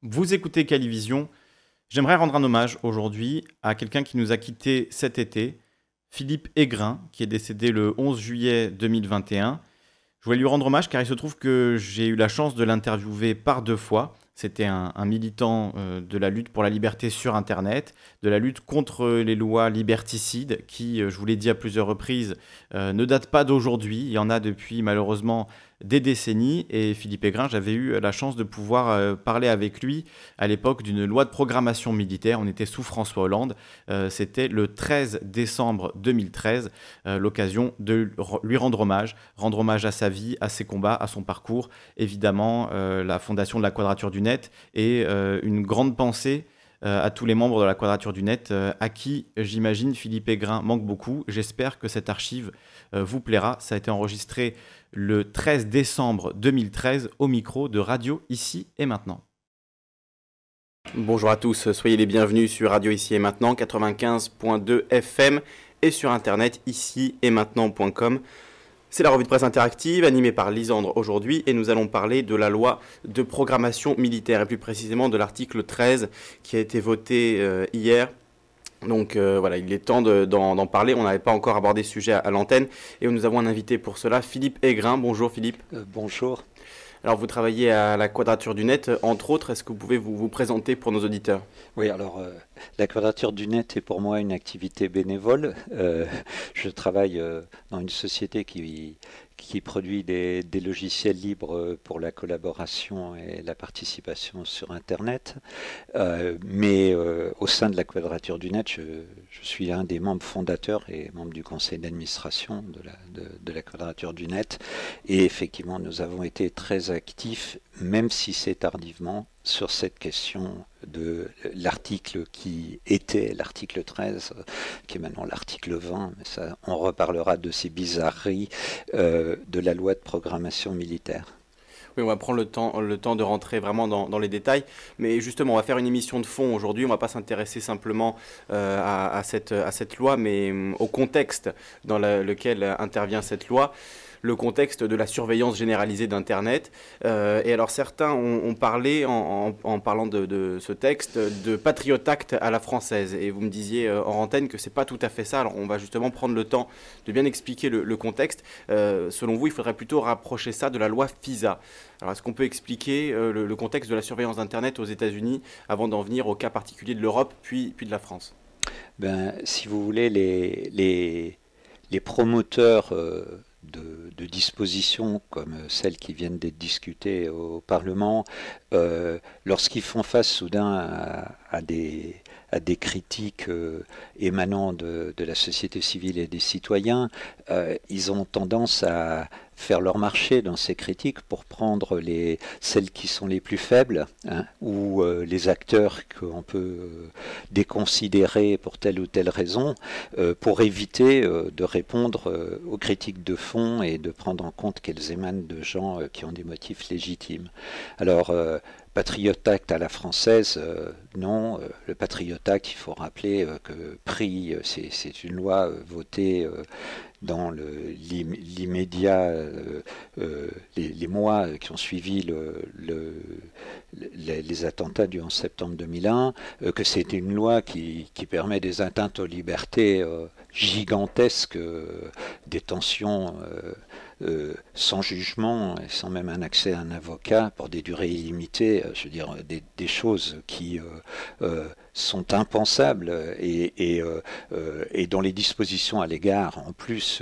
Vous écoutez Calivision. J'aimerais rendre un hommage aujourd'hui à quelqu'un qui nous a quittés cet été, Philippe Aigrin, qui est décédé le 11 juillet 2021. Je voulais lui rendre hommage car il se trouve que j'ai eu la chance de l'interviewer par 2 fois. C'était un militant de la lutte pour la liberté sur Internet, de la lutte contre les lois liberticides qui, je vous l'ai dit à plusieurs reprises, ne datent pas d'aujourd'hui. Il y en a depuis malheureusement des décennies. Et Philippe Aigrin, j'avais eu la chance de pouvoir parler avec lui à l'époque d'une loi de programmation militaire. On était sous François Hollande. C'était le 13 décembre 2013, l'occasion de lui rendre hommage à sa vie, à ses combats, à son parcours. Évidemment, la fondation de la Quadrature du Net et une grande pensée à tous les membres de la Quadrature du Net, à qui, j'imagine, Philippe Aigrin manque beaucoup. J'espère que cette archive vous plaira. Ça a été enregistré le 13 décembre 2013 au micro de Radio Ici et Maintenant. Bonjour à tous, soyez les bienvenus sur Radio Ici et Maintenant, 95.2 FM et sur internet ici-et-maintenant.com. C'est la revue de presse interactive animée par Lisandre aujourd'hui et nous allons parler de la loi de programmation militaire et plus précisément de l'article 13 qui a été voté hier. Donc voilà, il est temps d'en parler. On n'avait pas encore abordé ce sujet à l'antenne et nous avons un invité pour cela, Philippe Aigrin. Bonjour Philippe. Bonjour. Alors vous travaillez à la Quadrature du Net, entre autres. Est-ce que vous pouvez vous présenter pour nos auditeurs ? Oui, alors la Quadrature du Net est pour moi une activité bénévole. Je travaille dans une société qui produit des logiciels libres pour la collaboration et la participation sur Internet. Mais au sein de la Quadrature du Net, je suis un des membres fondateurs et membre du conseil d'administration de la Quadrature du Net. Et effectivement, nous avons été très actifs, même si c'est tardivement, sur cette question de l'article qui était l'article 13, qui est maintenant l'article 20, mais ça, on reparlera de ces bizarreries de la loi de programmation militaire. Oui, on va prendre le temps de rentrer vraiment dans les détails. Mais justement, on va faire une émission de fond aujourd'hui. On ne va pas s'intéresser simplement à cette loi, mais au contexte dans lequel intervient cette loi. Le contexte de la surveillance généralisée d'Internet. Et alors certains ont parlé, en parlant de ce texte, de Patriot Act à la française. Et vous me disiez en antenne que ce n'est pas tout à fait ça. Alors on va justement prendre le temps de bien expliquer le contexte. Selon vous, il faudrait plutôt rapprocher ça de la loi FISA. Alors est-ce qu'on peut expliquer le contexte de la surveillance d'Internet aux États-Unis avant d'en venir au cas particulier de l'Europe puis de la France ? Si vous voulez, les promoteurs de dispositions comme celles qui viennent d'être discutées au Parlement, lorsqu'ils font face soudain à des critiques émanant de la société civile et des citoyens, ils ont tendance à faire leur marché dans ces critiques pour prendre celles qui sont les plus faibles, ou les acteurs qu'on peut déconsidérer pour telle ou telle raison, pour éviter de répondre aux critiques de fond et de prendre en compte qu'elles émanent de gens qui ont des motifs légitimes. Alors, Patriot Act à la française, non. Le Patriot Act, il faut rappeler que c'est une loi votée dans l'immédiat, les mois qui ont suivi les attentats du 11 septembre 2001, que c'était une loi qui permet des atteintes aux libertés gigantesques, des tensions sans jugement et sans même un accès à un avocat pour des durées illimitées, je veux dire des choses qui sont impensables et dont les dispositions à l'égard, en plus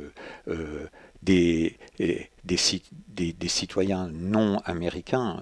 des citoyens non américains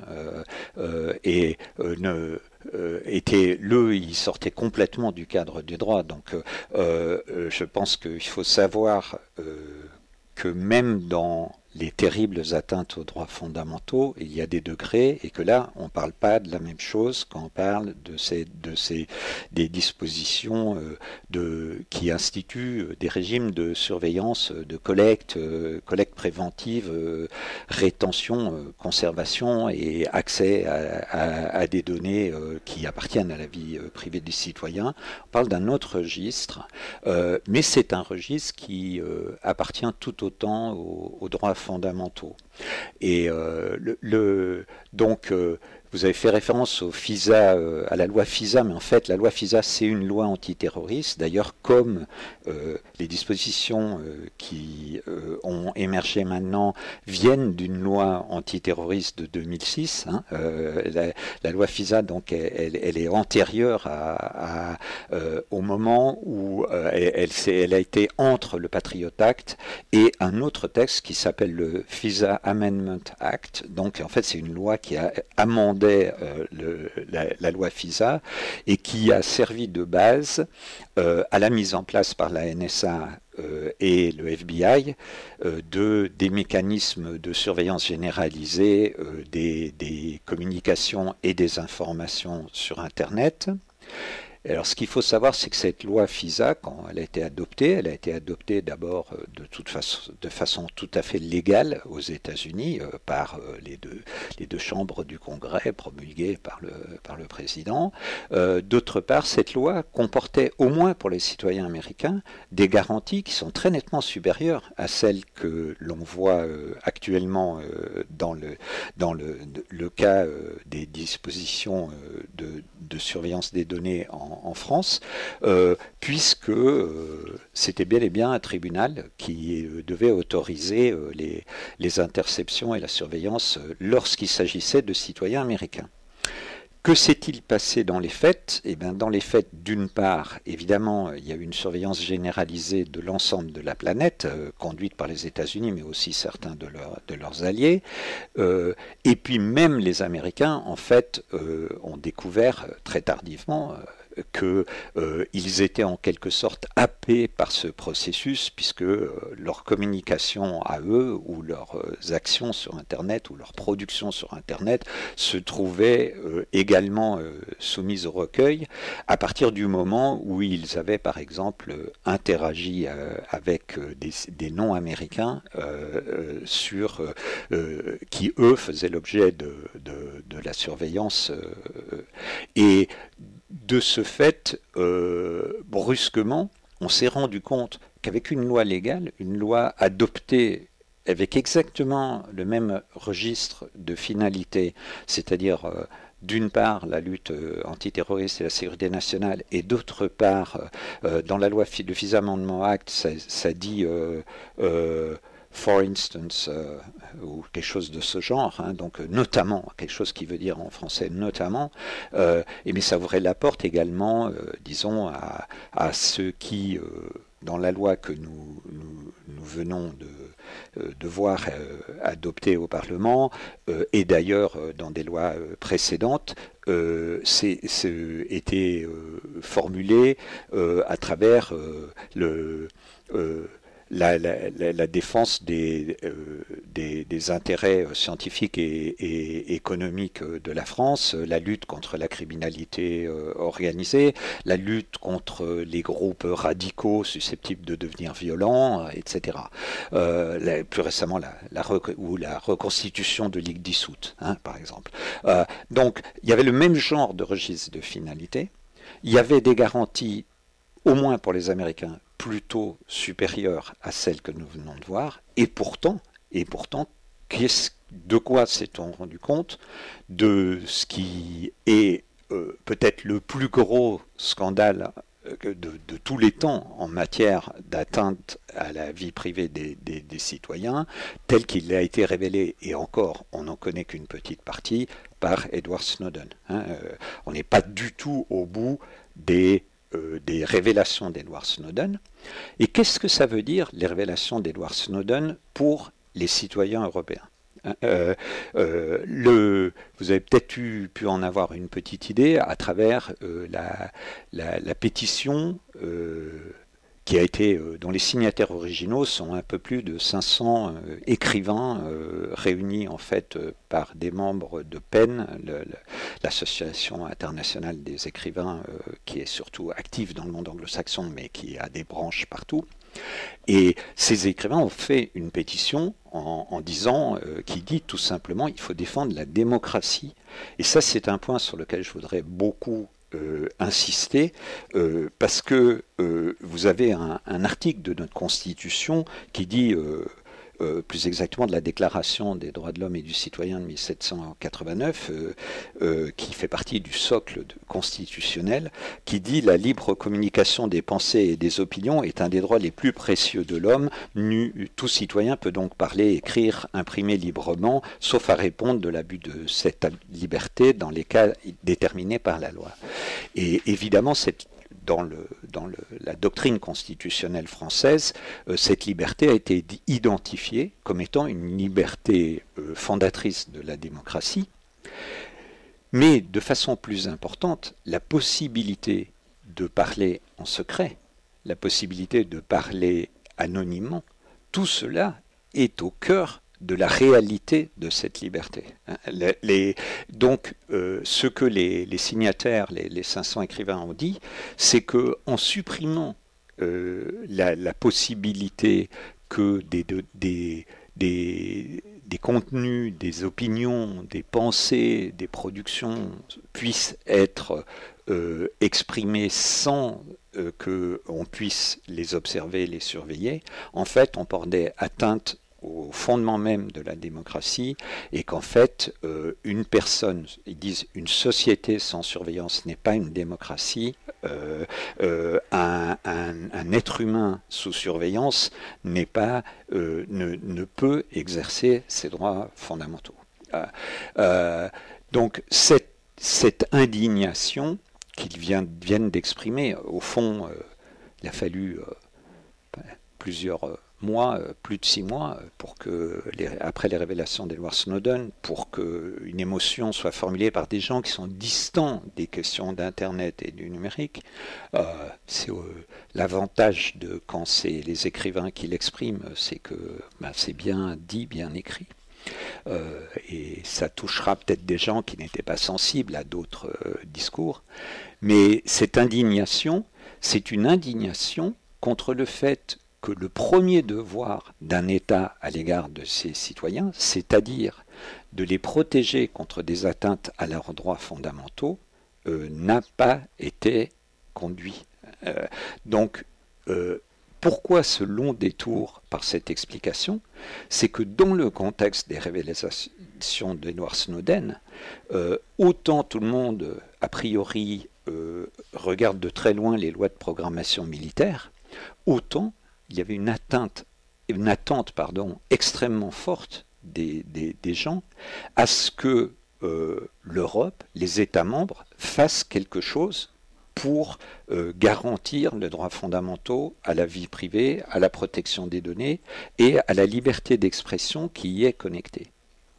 ils sortaient complètement du cadre du droit. Donc je pense qu'il faut savoir que même dans les terribles atteintes aux droits fondamentaux, il y a des degrés, et que là, on ne parle pas de la même chose quand on parle des dispositions qui instituent des régimes de surveillance, de collecte préventive, rétention, conservation et accès à des données qui appartiennent à la vie privée des citoyens. On parle d'un autre registre, mais c'est un registre qui appartient tout autant aux droits fondamentaux. Et donc, vous vous avez fait référence au FISA, à la loi FISA, mais en fait la loi FISA c'est une loi antiterroriste, d'ailleurs comme les dispositions qui ont émergé maintenant viennent d'une loi antiterroriste de 2006. Hein. La loi FISA, donc, elle est antérieure au moment où elle a été entre le Patriot Act et un autre texte qui s'appelle le FISA Amendment Act. Donc en fait c'est une loi qui a amendé la loi FISA et qui a servi de base à la mise en place par la NSA et le FBI des mécanismes de surveillance généralisée des communications et des informations sur Internet. Alors, ce qu'il faut savoir, c'est que cette loi FISA, quand elle a été adoptée d'abord de façon tout à fait légale aux États-Unis par les deux chambres du Congrès, promulguée par le président. D'autre part, cette loi comportait, au moins pour les citoyens américains, des garanties qui sont très nettement supérieures à celles que l'on voit actuellement dans le cas des dispositions de surveillance des données en France, puisque c'était bel et bien un tribunal qui devait autoriser les interceptions et la surveillance lorsqu'il s'agissait de citoyens américains. Que s'est-il passé dans les faits? Eh bien, dans les faits, d'une part, évidemment, il y a eu une surveillance généralisée de l'ensemble de la planète, conduite par les États-Unis, mais aussi certains de leurs alliés. Et puis même les Américains, en fait, ont découvert très tardivement qu'ils étaient en quelque sorte happés par ce processus, puisque leur communication à eux, ou leurs actions sur Internet, ou leur production sur Internet, se trouvaient également soumises au recueil, à partir du moment où ils avaient, par exemple, interagi avec des non-américains qui, eux, faisaient l'objet de la surveillance. Et de ce fait, brusquement, on s'est rendu compte qu'avec une loi légale, une loi adoptée avec exactement le même registre de finalité, c'est-à-dire d'une part la lutte antiterroriste et la sécurité nationale, et d'autre part, dans la loi de FISA Amendment Act, ça dit for instance, ou quelque chose de ce genre, hein, donc notamment, quelque chose qui veut dire en français notamment, mais ça ouvrait la porte également, disons, à ceux qui, dans la loi que nous venons de voir adoptée au Parlement, et d'ailleurs dans des lois précédentes, était formulé à travers la défense des intérêts scientifiques et économiques de la France, la lutte contre la criminalité organisée, la lutte contre les groupes radicaux susceptibles de devenir violents, etc. Plus récemment, la reconstitution de ligues dissoutes, hein, par exemple. Donc, il y avait le même genre de registre de finalité. Il y avait des garanties, au moins pour les Américains, plutôt supérieure à celle que nous venons de voir, et pourtant, de quoi s'est-on rendu compte? De ce qui est peut-être le plus gros scandale de tous les temps en matière d'atteinte à la vie privée des citoyens, tel qu'il a été révélé, et encore, on n'en connaît qu'une petite partie, par Edward Snowden. Hein. On n'est pas du tout au bout des révélations d'Edward Snowden. Et qu'est-ce que ça veut dire, les révélations d'Edward Snowden, pour les citoyens européens? Vous avez peut-être pu en avoir une petite idée à travers la pétition qui a été, dont les signataires originaux sont un peu plus de 500 écrivains réunis en fait par des membres de PEN, l'association internationale des écrivains qui est surtout active dans le monde anglo-saxon mais qui a des branches partout. Et ces écrivains ont fait une pétition en disant, qui dit tout simplement, il faut défendre la démocratie. Et ça, c'est un point sur lequel je voudrais beaucoup insister, parce que vous avez un article de notre Constitution qui dit plus exactement de la Déclaration des droits de l'homme et du citoyen de 1789, qui fait partie du socle constitutionnel, qui dit la libre communication des pensées et des opinions est un des droits les plus précieux de l'homme. Tout citoyen peut donc parler, écrire, imprimer librement, sauf à répondre de l'abus de cette liberté dans les cas déterminés par la loi. Et évidemment, dans la doctrine constitutionnelle française, cette liberté a été identifiée comme étant une liberté fondatrice de la démocratie, mais de façon plus importante, la possibilité de parler en secret, la possibilité de parler anonymement, tout cela est au cœur de la réalité de cette liberté. Donc, ce que les signataires, les 500 écrivains ont dit, c'est qu'en supprimant la possibilité que des contenus, des opinions, des pensées, des productions puissent être exprimés sans qu'on puisse les observer, les surveiller, en fait, on portait atteinte au fondement même de la démocratie, et qu'en fait, une personne, ils disent une société sans surveillance n'est pas une démocratie, un être humain sous surveillance ne peut exercer ses droits fondamentaux. Donc cette indignation qu'ils viennent d'exprimer, au fond, il a fallu plusieurs mois, plus de 6 mois, après les révélations d'Edward Snowden, pour qu'une émotion soit formulée par des gens qui sont distants des questions d'Internet et du numérique. C'est l'avantage de quand c'est les écrivains qui l'expriment, c'est que c'est bien dit, bien écrit. Et ça touchera peut-être des gens qui n'étaient pas sensibles à d'autres discours. Mais cette indignation, c'est une indignation contre le fait que le premier devoir d'un État à l'égard de ses citoyens, c'est-à-dire de les protéger contre des atteintes à leurs droits fondamentaux, n'a pas été conduit. Donc, pourquoi ce long détour par cette explication? C'est que dans le contexte des révélations d'Edward Snowden, autant tout le monde, a priori, regarde de très loin les lois de programmation militaire, autant il y avait une attente extrêmement forte des gens à ce que l'Europe, les États membres, fassent quelque chose pour garantir les droits fondamentaux à la vie privée, à la protection des données et à la liberté d'expression qui y est connectée.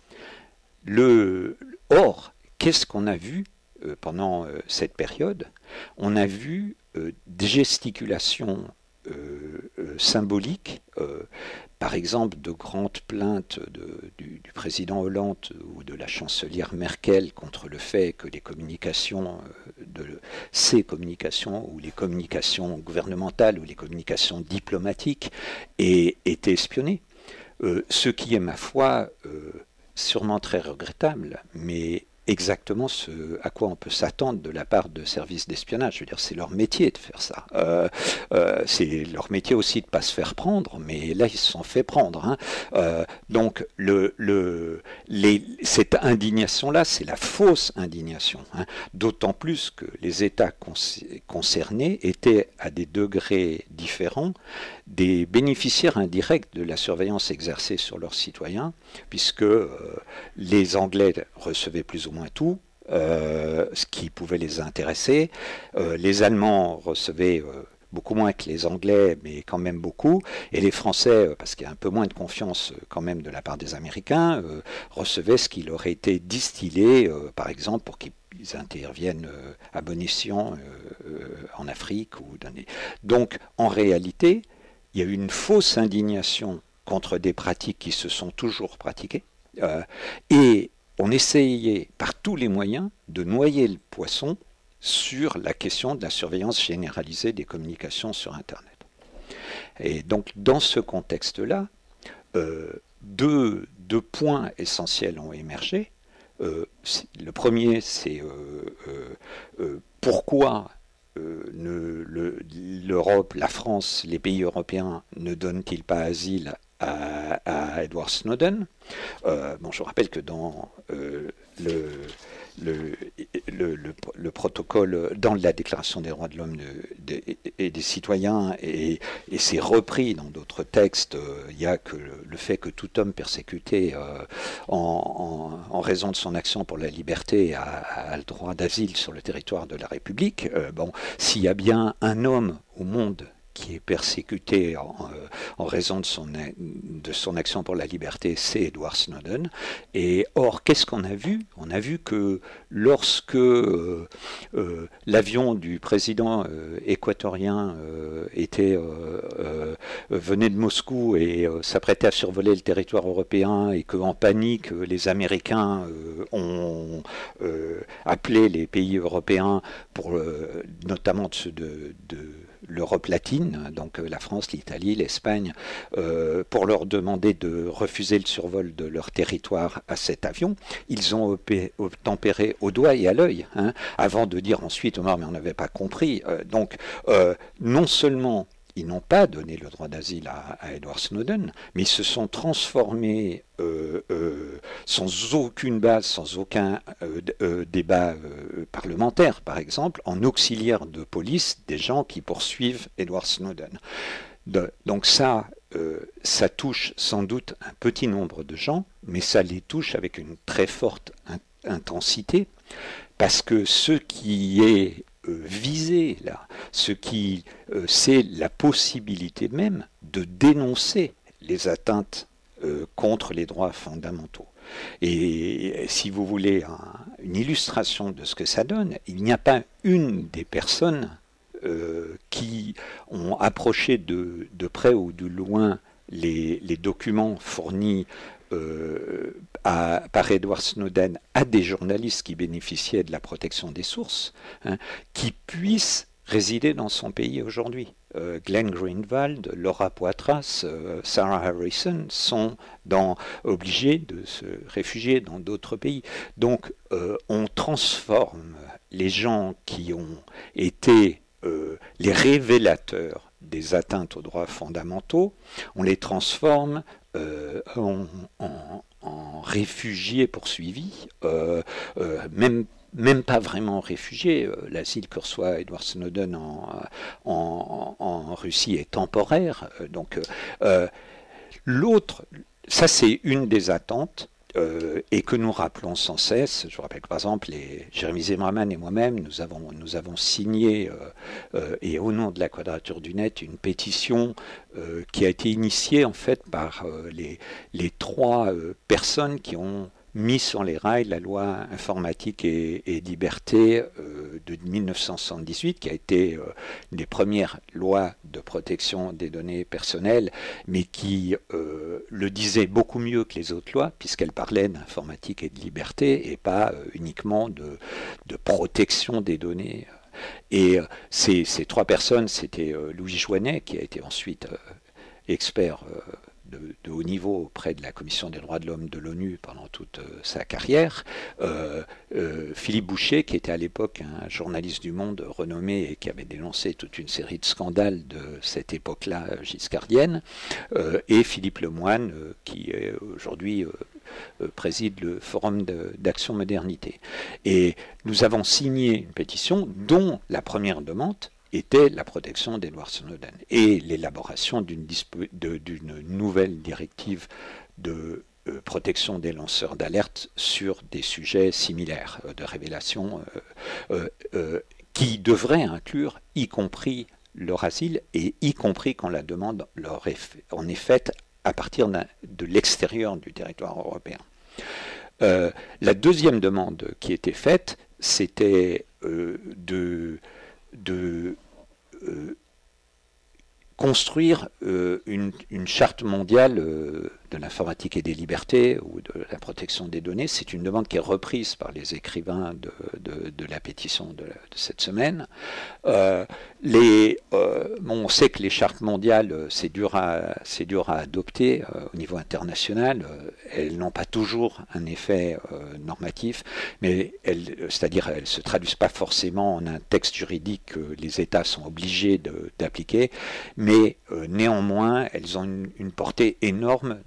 Or, qu'est-ce qu'on a vu pendant cette période? On a vu des gesticulations symboliques, par exemple de grandes plaintes du président Hollande ou de la chancelière Merkel contre le fait que les communications, ces communications ou les communications gouvernementales ou les communications diplomatiques aient été espionnées. Ce qui est, ma foi, sûrement très regrettable, mais exactement ce à quoi on peut s'attendre de la part de services d'espionnage. Je veux dire, c'est leur métier de faire ça. C'est leur métier aussi de ne pas se faire prendre, mais là, ils se sont fait prendre. Donc, cette indignation-là, c'est la fausse indignation. D'autant plus que les États concernés étaient à des degrés différents des bénéficiaires indirects de la surveillance exercée sur leurs citoyens, puisque les Anglais recevaient plus ou moins tout, ce qui pouvait les intéresser. Les Allemands recevaient beaucoup moins que les Anglais, mais quand même beaucoup. Et les Français, parce qu'il y a un peu moins de confiance quand même de la part des Américains, recevaient ce qui leur était distillé, par exemple, pour qu'ils interviennent à bon escient en Afrique. Donc, en réalité, il y a eu une fausse indignation contre des pratiques qui se sont toujours pratiquées. Et on essayait par tous les moyens de noyer le poisson sur la question de la surveillance généralisée des communications sur Internet. Et donc, dans ce contexte-là, deux points essentiels ont émergé. Le premier, c'est pourquoi l'Europe, la France, les pays européens ne donnent-ils pas asile à à Edward Snowden. Bon, je rappelle que dans le protocole, dans la Déclaration des droits de l'homme et des citoyens, et c'est repris dans d'autres textes, il y a que le fait que tout homme persécuté en raison de son action pour la liberté a le droit d'asile sur le territoire de la République. Bon, s'il y a bien un homme au monde qui est persécuté en raison de son action pour la liberté, c'est Edward Snowden. Et or, qu'est-ce qu'on a vu? On a vu que lorsque l'avion du président équatorien venait de Moscou et s'apprêtait à survoler le territoire européen, et qu'en panique, les Américains ont appelé les pays européens, notamment ceux de l'Europe latine, donc la France, l'Italie, l'Espagne, pour leur demander de refuser le survol de leur territoire à cet avion. Ils ont obtempéré au doigt et à l'œil, hein, avant de dire ensuite, mais on n'avait pas compris. Donc, non seulement ils n'ont pas donné le droit d'asile à Edward Snowden, mais ils se sont transformés sans aucune base, sans aucun débat parlementaire, par exemple, en auxiliaires de police des gens qui poursuivent Edward Snowden. Donc ça touche sans doute un petit nombre de gens, mais ça les touche avec une très forte intensité, parce que ce qui est visé là, c'est la possibilité même de dénoncer les atteintes contre les droits fondamentaux. Et si vous voulez une illustration de ce que ça donne, il n'y a pas une des personnes qui ont approché de près ou de loin les documents fournis par Edward Snowden à des journalistes qui bénéficiaient de la protection des sources, hein, qui puissent résider dans son pays aujourd'hui. Glenn Greenwald, Laura Poitras, Sarah Harrison sont obligés de se réfugier dans d'autres pays. Donc on transforme les gens qui ont été les révélateurs des atteintes aux droits fondamentaux, on les transforme en réfugiés poursuivis, même pas vraiment réfugiés. L'asile que reçoit Edward Snowden en Russie est temporaire. Donc ça c'est une des attentes. Et que nous rappelons sans cesse. Je vous rappelle que par exemple, Jérémy Zimmerman et moi-même, nous avons signé, et au nom de la Quadrature du Net, une pétition qui a été initiée en fait par les trois personnes qui ont mis sur les rails la loi informatique et liberté de 1978, qui a été une des premières lois de protection des données personnelles, mais qui le disait beaucoup mieux que les autres lois, puisqu'elle parlait d'informatique et de liberté, et pas uniquement de protection des données. Et ces trois personnes, c'était Louis Joinet, qui a été ensuite expert de haut niveau auprès de la Commission des droits de l'homme de l'ONU pendant toute sa carrière, Philippe Boucher, qui était à l'époque un journaliste du Monde renommé et qui avait dénoncé toute une série de scandales de cette époque-là giscardienne, et Philippe Lemoine, qui aujourd'hui préside le Forum d'Action Modernité. Et nous avons signé une pétition dont la première demande était la protection d'Edward Snowden et l'élaboration d'une nouvelle directive de protection des lanceurs d'alerte sur des sujets similaires de révélation qui devrait inclure y compris leur asile et y compris quand la demande en est faite à partir de l'extérieur du territoire européen. La deuxième demande qui était faite, c'était de construire une charte mondiale de l'informatique et des libertés ou de la protection des données. C'est une demande qui est reprise par les écrivains de la pétition de cette semaine. On sait que les chartes mondiales, c'est dur à adopter au niveau international. Elles n'ont pas toujours un effet normatif, mais c'est-à-dire elles ne se traduisent pas forcément en un texte juridique que les États sont obligés d'appliquer, mais néanmoins, elles ont une portée énorme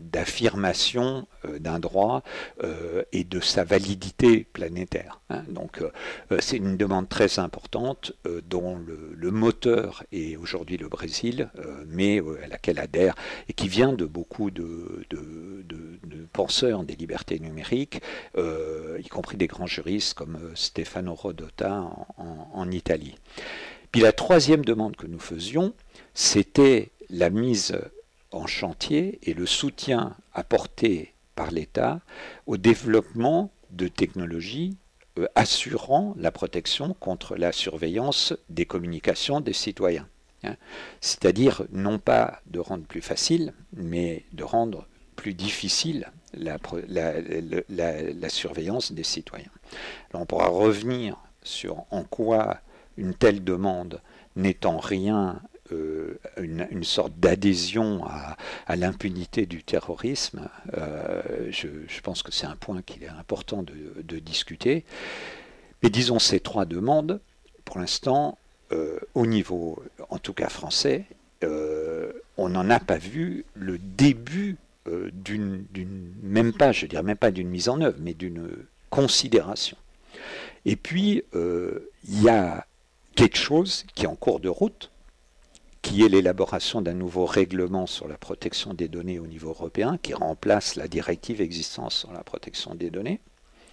d'affirmation d'un droit et de sa validité planétaire. Hein. Donc c'est une demande très importante dont le moteur est aujourd'hui le Brésil, mais à laquelle adhère et qui vient de beaucoup de penseurs des libertés numériques, y compris des grands juristes comme Stefano Rodotà en Italie. Puis la troisième demande que nous faisions, c'était la mise en chantier et le soutien apporté par l'État au développement de technologies assurant la protection contre la surveillance des communications des citoyens. Hein. C'est-à-dire non pas de rendre plus facile, mais de rendre plus difficile la surveillance des citoyens. Alors on pourra revenir sur en quoi une telle demande n'est en rien une sorte d'adhésion à l'impunité du terrorisme. Je pense que c'est un point qu'il est important de discuter. Mais disons ces trois demandes, pour l'instant, au niveau, en tout cas français, on n'en a pas vu le début même pas, je dirais même pas d'une mise en œuvre, mais d'une considération. Et puis, il y a quelque chose qui est en cours de route, qui est l'élaboration d'un nouveau règlement sur la protection des données au niveau européen, qui remplace la directive existante sur la protection des données.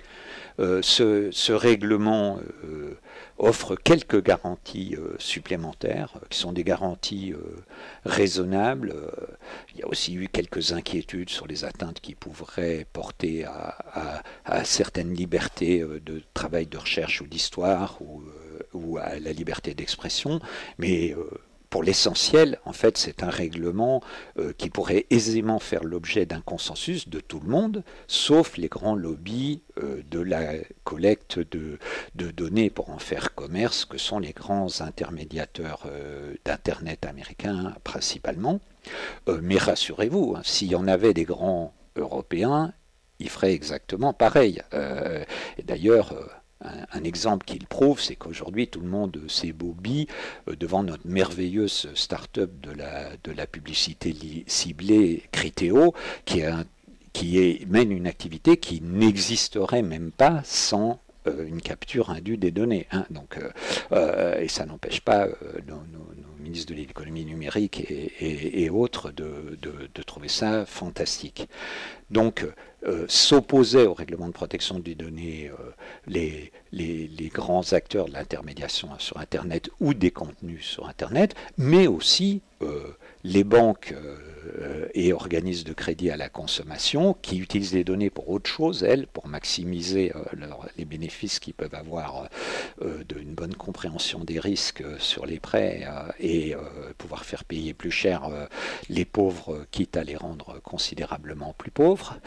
Ce règlement offre quelques garanties supplémentaires, qui sont des garanties raisonnables. Il y a aussi eu quelques inquiétudes sur les atteintes qui pourraient porter à certaines libertés de travail, de recherche ou d'histoire, ou à la liberté d'expression, mais pour l'essentiel, en fait, c'est un règlement qui pourrait aisément faire l'objet d'un consensus de tout le monde, sauf les grands lobbies de la collecte de données pour en faire commerce, que sont les grands intermédiateurs d'Internet américains principalement. Mais rassurez-vous, hein, s'il y en avait des grands européens, ils feraient exactement pareil. Et d'ailleurs, un exemple qui le prouve, c'est qu'aujourd'hui tout le monde s'ébobie devant notre merveilleuse start-up de la publicité ciblée Criteo, qui mène une activité qui n'existerait même pas sans une capture indue des données. Hein. Donc, et ça n'empêche pas nos ministres de l'économie numérique et autres de trouver ça fantastique. Donc, s'opposaient au règlement de protection des données les grands acteurs de l'intermédiation sur Internet ou des contenus sur Internet, mais aussi les banques et organismes de crédit à la consommation qui utilisent les données pour autre chose, elles, pour maximiser les bénéfices qu'ils peuvent avoir d'une bonne compréhension des risques sur les prêts et pouvoir faire payer plus cher les pauvres, quitte à les rendre considérablement plus pauvres.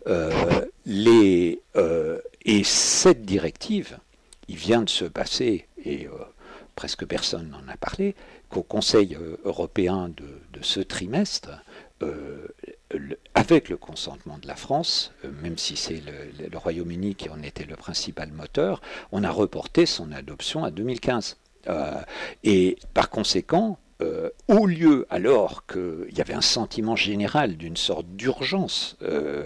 Et cette directive, il vient de se passer, et presque personne n'en a parlé, qu'au Conseil européen de ce trimestre, avec le consentement de la France, même si c'est le Royaume-Uni qui en était le principal moteur, on a reporté son adoption à 2015. Et par conséquent, au lieu, alors qu'il y avait un sentiment général d'une sorte d'urgence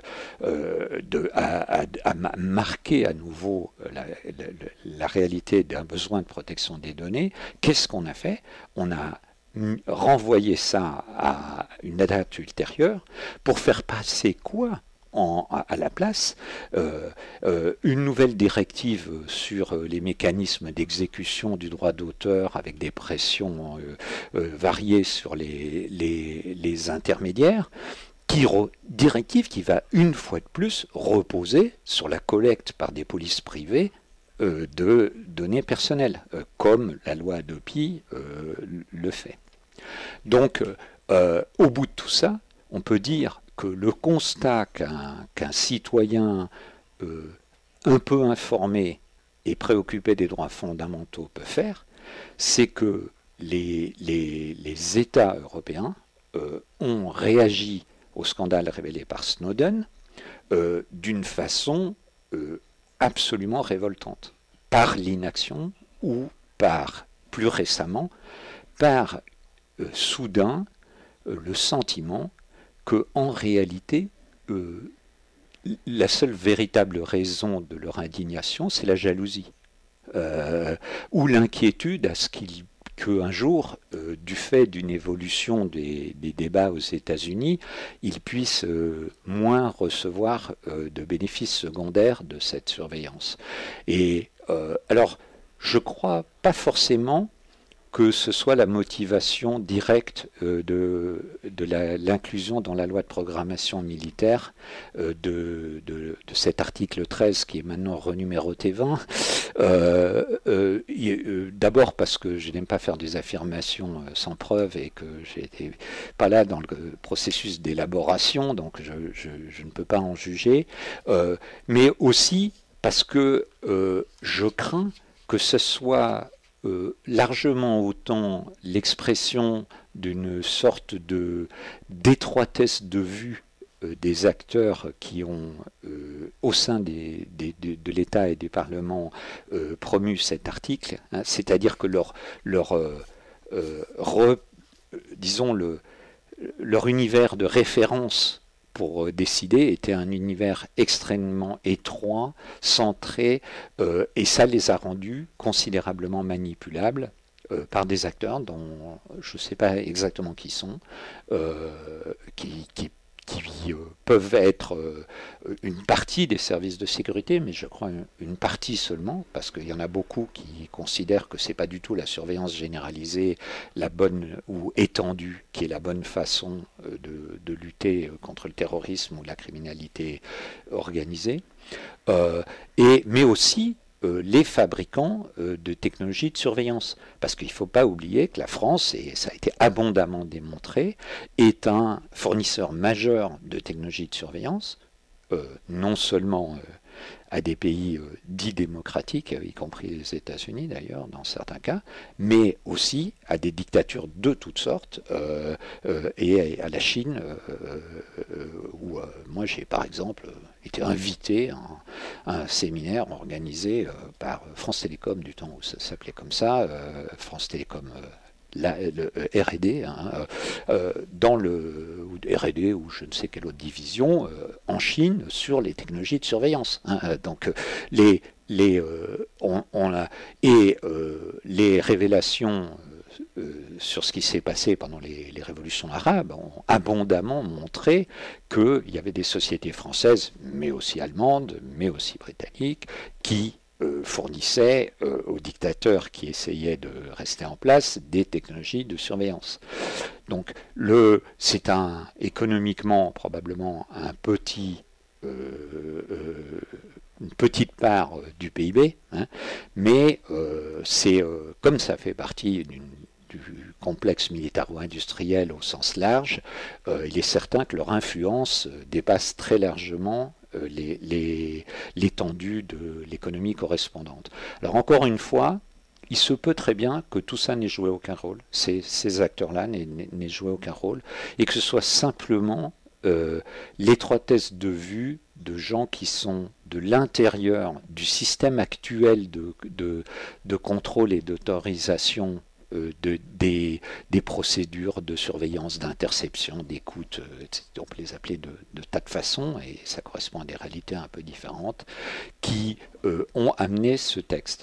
à marquer à nouveau la réalité d'un besoin de protection des données, qu'est-ce qu'on a fait? On a renvoyé ça à une date ultérieure pour faire passer quoi à la place une nouvelle directive sur les mécanismes d'exécution du droit d'auteur avec des pressions variées sur les intermédiaires, directive qui va une fois de plus reposer sur la collecte par des polices privées de données personnelles, comme la loi Hadopi le fait. Donc, au bout de tout ça, on peut dire que le constat qu'un citoyen un peu informé et préoccupé des droits fondamentaux peut faire, c'est que les États européens ont réagi au scandale révélé par Snowden d'une façon absolument révoltante, par l'inaction ou plus récemment, par soudain le sentiment qu'en réalité, la seule véritable raison de leur indignation, c'est la jalousie. Ou l'inquiétude à ce qu'un jour, du fait d'une évolution des débats aux États-Unis, ils puissent moins recevoir de bénéfices secondaires de cette surveillance. Et alors, je crois pas forcément que ce soit la motivation directe de l'inclusion dans la loi de programmation militaire de cet article 13 qui est maintenant renuméroté 20. D'abord parce que je n'aime pas faire des affirmations sans preuve et que je n'étais pas là dans le processus d'élaboration, donc je ne peux pas en juger, mais aussi parce que je crains que ce soit largement autant l'expression d'une sorte d'étroitesse de vue des acteurs qui ont, au sein de l'État et du Parlement, promu cet article, hein, c'est-à-dire que disons leur univers de référence pour décider était un univers extrêmement étroit, centré, et ça les a rendus considérablement manipulables par des acteurs dont je ne sais pas exactement qui sont, qui peuvent être une partie des services de sécurité, mais je crois une partie seulement, parce qu'il y en a beaucoup qui considèrent que ce n'est pas du tout la surveillance généralisée, la bonne ou étendue, qui est la bonne façon de lutter contre le terrorisme ou la criminalité organisée, mais aussi les fabricants de technologies de surveillance. Parce qu'il ne faut pas oublier que la France, et ça a été abondamment démontré, est un fournisseur majeur de technologies de surveillance, non seulement à des pays dits démocratiques, y compris les États-Unis d'ailleurs, dans certains cas, mais aussi à des dictatures de toutes sortes, et à la Chine, où moi j'ai par exemple été invité à un séminaire organisé par France Télécom, du temps où ça s'appelait comme ça, France Télécom le R&D, hein, dans le R&D ou je ne sais quelle autre division en Chine sur les technologies de surveillance. Hein, donc les révélations sur ce qui s'est passé pendant les révolutions arabes ont abondamment montré qu'il y avait des sociétés françaises, mais aussi allemandes, mais aussi britanniques, qui fournissait aux dictateurs qui essayaient de rester en place des technologies de surveillance. Donc c'est économiquement probablement une petite part du PIB, hein, mais comme ça fait partie du complexe militaro-industriel au sens large, il est certain que leur influence dépasse très largement l'étendue de l'économie correspondante. Alors encore une fois, il se peut très bien que tout ça n'ait joué aucun rôle, ces acteurs-là n'aient joué aucun rôle, et que ce soit simplement l'étroitesse de vue de gens qui sont de l'intérieur du système actuel de contrôle et d'autorisation des procédures de surveillance, d'interception, d'écoute, on peut les appeler de tas de façons, et ça correspond à des réalités un peu différentes, qui ont amené ce texte.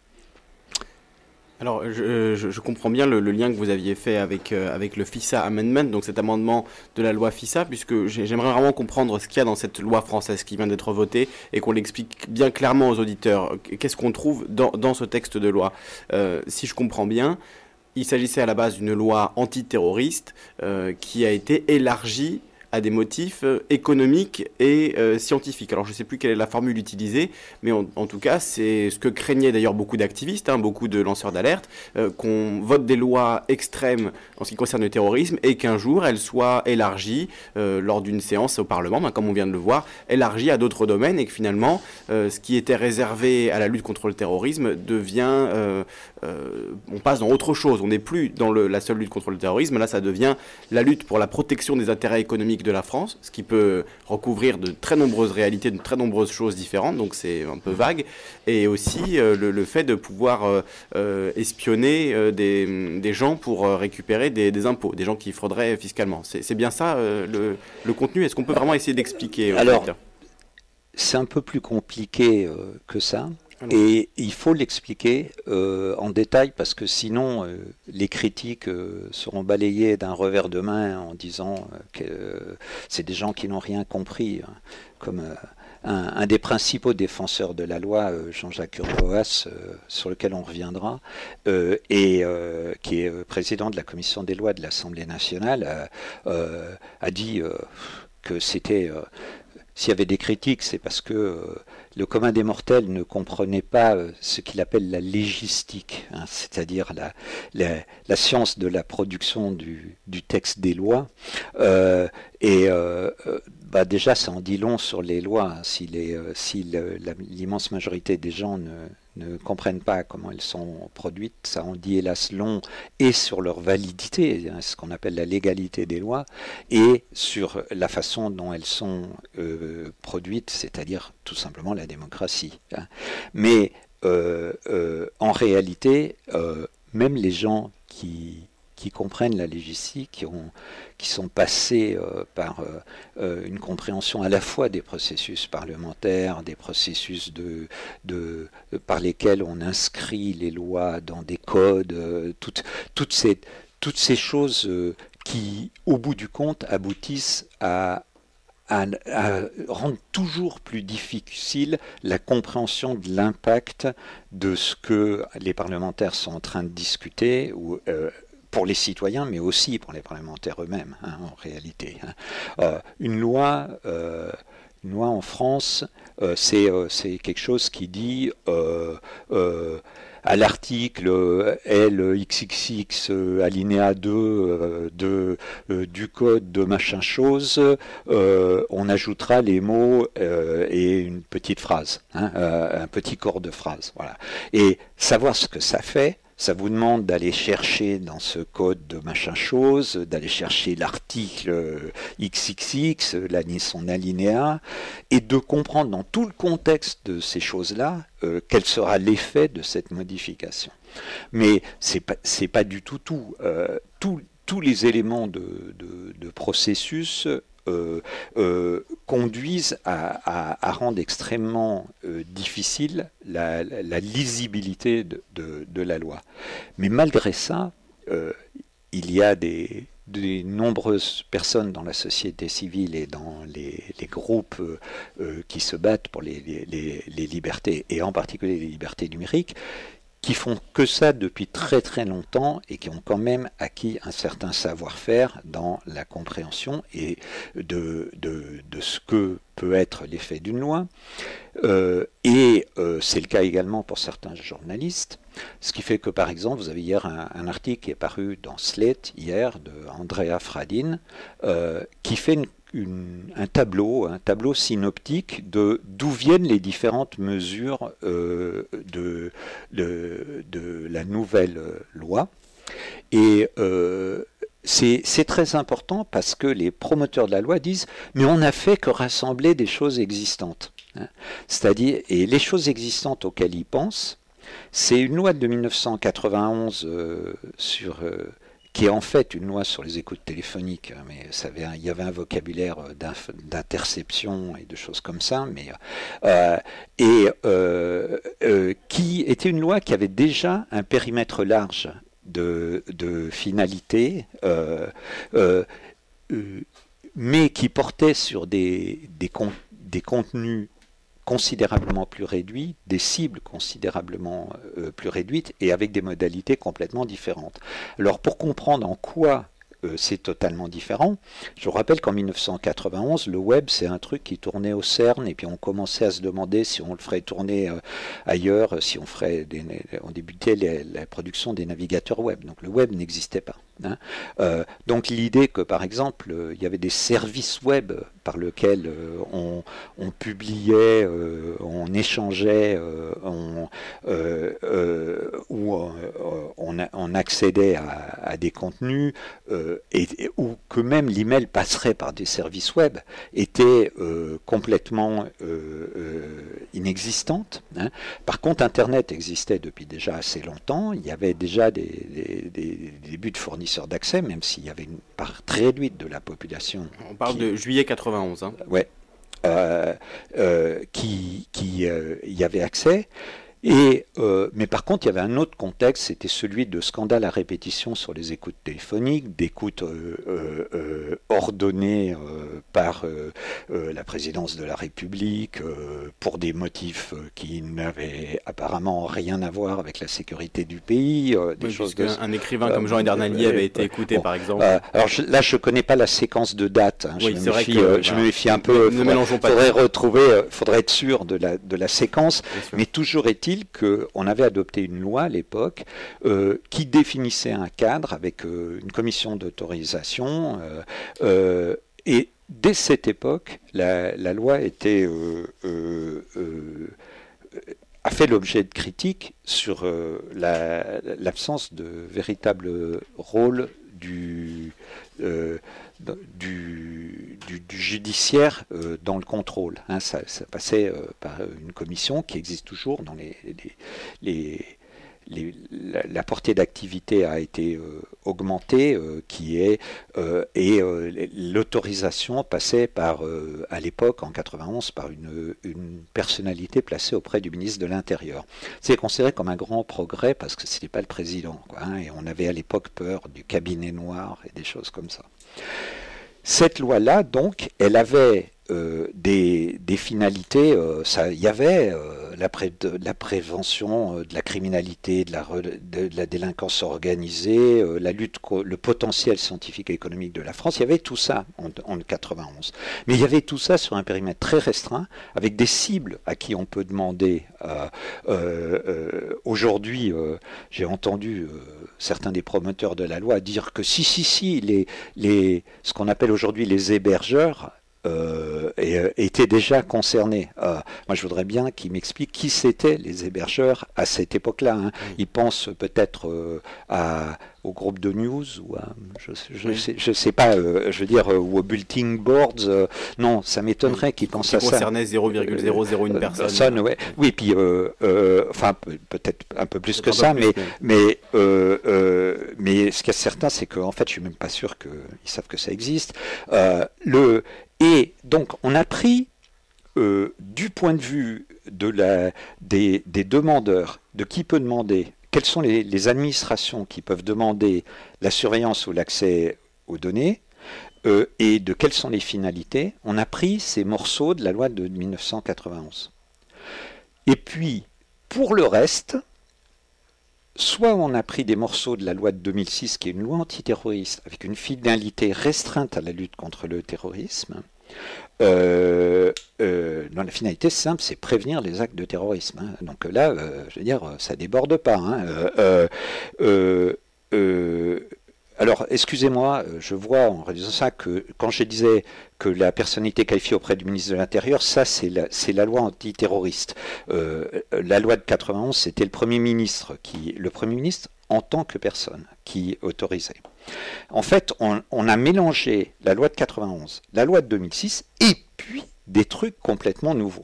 Alors, je comprends bien le lien que vous aviez fait avec le FISA Amendment, donc cet amendement de la loi FISA, puisque j'aimerais vraiment comprendre ce qu'il y a dans cette loi française qui vient d'être votée et qu'on l'explique bien clairement aux auditeurs. Qu'est-ce qu'on trouve dans ce texte de loi ? Si je comprends bien, il s'agissait à la base d'une loi antiterroriste qui a été élargie à des motifs économiques et scientifiques. Alors je ne sais plus quelle est la formule utilisée, mais en tout cas c'est ce que craignaient d'ailleurs beaucoup d'activistes, hein, beaucoup de lanceurs d'alerte, qu'on vote des lois extrêmes en ce qui concerne le terrorisme et qu'un jour elles soient élargies lors d'une séance au Parlement, comme on vient de le voir, élargies à d'autres domaines et que finalement ce qui était réservé à la lutte contre le terrorisme devient... on passe dans autre chose, on n'est plus dans la seule lutte contre le terrorisme, là ça devient la lutte pour la protection des intérêts économiques téléphonique de la France, ce qui peut recouvrir de très nombreuses réalités, de très nombreuses choses différentes, donc c'est un peu vague, et aussi le fait de pouvoir espionner des gens pour récupérer des impôts, des gens qui frauderaient fiscalement. C'est bien ça le contenu. Est-ce qu'on peut vraiment essayer d'expliquer Alors, c'est un peu plus compliqué que ça. Et il faut l'expliquer en détail parce que sinon les critiques seront balayées d'un revers de main en disant que c'est des gens qui n'ont rien compris, hein, comme un des principaux défenseurs de la loi, Jean-Jacques Urvoas, sur lequel on reviendra, et qui est président de la commission des lois de l'Assemblée nationale, a dit que c'était... S'il y avait des critiques, c'est parce que le commun des mortels ne comprenait pas ce qu'il appelle la légistique, hein, c'est-à-dire la science de la production du texte des lois. Déjà, ça en dit long sur les lois. Hein, si l'immense majorité des gens ne comprennent pas comment elles sont produites, ça en dit hélas long, et sur leur validité, hein, ce qu'on appelle la légalité des lois, et sur la façon dont elles sont produites, c'est-à-dire tout simplement la démocratie. Hein. Mais en réalité, même les gens qui comprennent la légistique, qui sont passés par une compréhension à la fois des processus parlementaires, des processus par lesquels on inscrit les lois dans des codes, toutes ces choses qui, au bout du compte, aboutissent à rendre toujours plus difficile la compréhension de l'impact de ce que les parlementaires sont en train de discuter, ou pour les citoyens, mais aussi pour les parlementaires eux-mêmes, hein, en réalité. Hein. Une loi en France, c'est quelque chose qui dit à l'article LXXX alinéa 2 du code de machin chose, on ajoutera les mots et une petite phrase, hein, un petit corps de phrase. Voilà. Et savoir ce que ça fait, ça vous demande d'aller chercher dans ce code de machin chose, d'aller chercher l'article XXX, son alinéa, et de comprendre dans tout le contexte de ces choses-là quel sera l'effet de cette modification. Mais c'est pas du tout tout. Tous les éléments de processus conduisent à rendre extrêmement difficile la lisibilité de la loi. Mais malgré ça, il y a des nombreuses personnes dans la société civile et dans les groupes qui se battent pour les libertés, et en particulier les libertés numériques, qui font que ça depuis très très longtemps et qui ont quand même acquis un certain savoir-faire dans la compréhension et de ce que peut être l'effet d'une loi. C'est le cas également pour certains journalistes. Ce qui fait que, par exemple, vous avez hier un article qui est paru dans Slate, hier, de Andrea Fradin, qui fait un tableau synoptique d'où viennent les différentes mesures de la nouvelle loi. Et c'est très important parce que les promoteurs de la loi disent « mais on n'a fait que rassembler des choses existantes hein. ». C'est-à-dire, et les choses existantes auxquelles ils pensent, c'est une loi de 1991 qui est en fait une loi sur les écoutes téléphoniques, mais il y avait un vocabulaire d'interception et de choses comme ça, qui était une loi qui avait déjà un périmètre large de finalité, mais qui portait sur des contenus considérablement plus réduits, des cibles considérablement plus réduites et avec des modalités complètement différentes. Alors pour comprendre en quoi c'est totalement différent, je vous rappelle qu'en 1991, le web c'est un truc qui tournait au CERN et puis on commençait à se demander si on le ferait tourner ailleurs, si on débutait la production des navigateurs web. Donc le web n'existait pas. Hein. Donc l'idée que par exemple il y avait des services web par lesquels on publiait, on échangeait, où où on accédait à des contenus et où que même l'email passerait par des services web était complètement inexistante. Hein. Par contre, Internet existait depuis déjà assez longtemps. Il y avait déjà des débuts de fournisseurs d'accès, même s'il y avait une part très réduite de la population. On parle de juillet 91. Hein. Ouais. Qui y avait accès. Mais par contre, il y avait un autre contexte, c'était celui de scandales à répétition sur les écoutes téléphoniques, d'écoutes ordonnées par la présidence de la République pour des motifs qui n'avaient apparemment rien à voir avec la sécurité du pays. Des choses un écrivain comme Jean Edernalier avait été écouté, par exemple. Alors là, je ne connais pas la séquence de date. Hein. Oui, je me méfie un peu. Il faudrait être sûr de la séquence, mais toujours est-il qu'on avait adopté une loi à l'époque qui définissait un cadre avec une commission d'autorisation et dès cette époque, la loi a fait l'objet de critiques sur l'absence de véritable rôle du judiciaire dans le contrôle. Hein, ça passait par une commission qui existe toujours dans la portée d'activité a été augmentée, et l'autorisation passait par, à l'époque, en 91, par une personnalité placée auprès du ministre de l'Intérieur. C'est considéré comme un grand progrès parce que ce n'était pas le président, quoi, hein, et on avait à l'époque peur du cabinet noir et des choses comme ça. Cette loi-là, donc, elle avait des finalités. Il y avait la prévention de la criminalité, de la délinquance organisée, la lutte, le potentiel scientifique et économique de la France. Il y avait tout ça en 91. Mais il y avait tout ça sur un périmètre très restreint, avec des cibles à qui on peut demander. Aujourd'hui, j'ai entendu certains des promoteurs de la loi dire que si, ce qu'on appelle aujourd'hui les hébergeurs, étaient déjà concernés. Moi, je voudrais bien qu'ils m'expliquent qui c'étaient les hébergeurs à cette époque-là. Hein. Ils pensent peut-être au groupe de news ou à, je sais pas, je veux dire, ou au bulletin boards. Non, ça m'étonnerait qu'ils pensent à ça. Qui concernait 0,001 personne. Ouais. Oui, puis enfin peut-être un peu plus que ça, mais ce qui est certain, c'est qu'en fait, je suis même pas sûr qu'ils savent que ça existe. Et donc, on a pris, du point de vue des demandeurs, de qui peut demander, quelles sont les administrations qui peuvent demander la surveillance ou l'accès aux données, et de quelles sont les finalités, on a pris ces morceaux de la loi de 1991. Et puis, pour le reste, soit on a pris des morceaux de la loi de 2006, qui est une loi antiterroriste, avec une finalité restreinte à la lutte contre le terrorisme. La finalité simple, c'est prévenir les actes de terrorisme. Hein. Donc là, je veux dire, ça déborde pas. Hein. Alors, excusez-moi, je vois en redisant ça que quand je disais que la personnalité qualifiée auprès du ministre de l'Intérieur, ça c'est la loi antiterroriste. La loi de 91, c'était le Premier ministre en tant que personne qui autorisait. En fait, on a mélangé la loi de 91, la loi de 2006 et puis des trucs complètement nouveaux.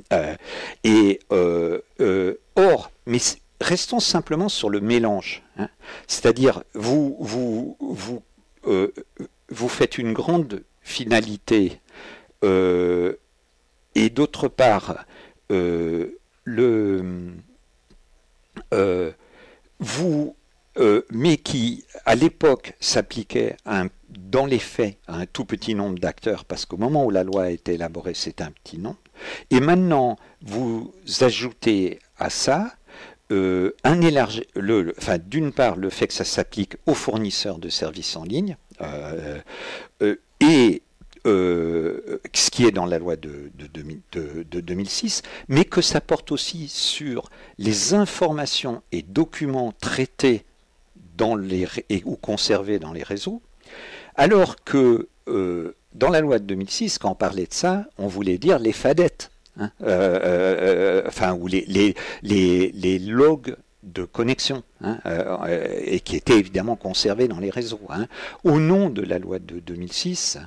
Or, mais restons simplement sur le mélange. Hein. C'est-à-dire, vous faites une grande finalité et d'autre part, mais qui, à l'époque, s'appliquait dans les faits à un tout petit nombre d'acteurs, parce qu'au moment où la loi a été élaborée, c'était un petit nombre. Et maintenant, vous ajoutez à ça d'une part, le fait que ça s'applique aux fournisseurs de services en ligne, et ce qui est dans la loi de 2006, mais que ça porte aussi sur les informations et documents traités ou conservés dans les réseaux, alors que dans la loi de 2006, quand on parlait de ça, on voulait dire les fadettes. Hein, ou les logs de connexion, et qui étaient évidemment conservés dans les réseaux. Au nom de la loi de 2006,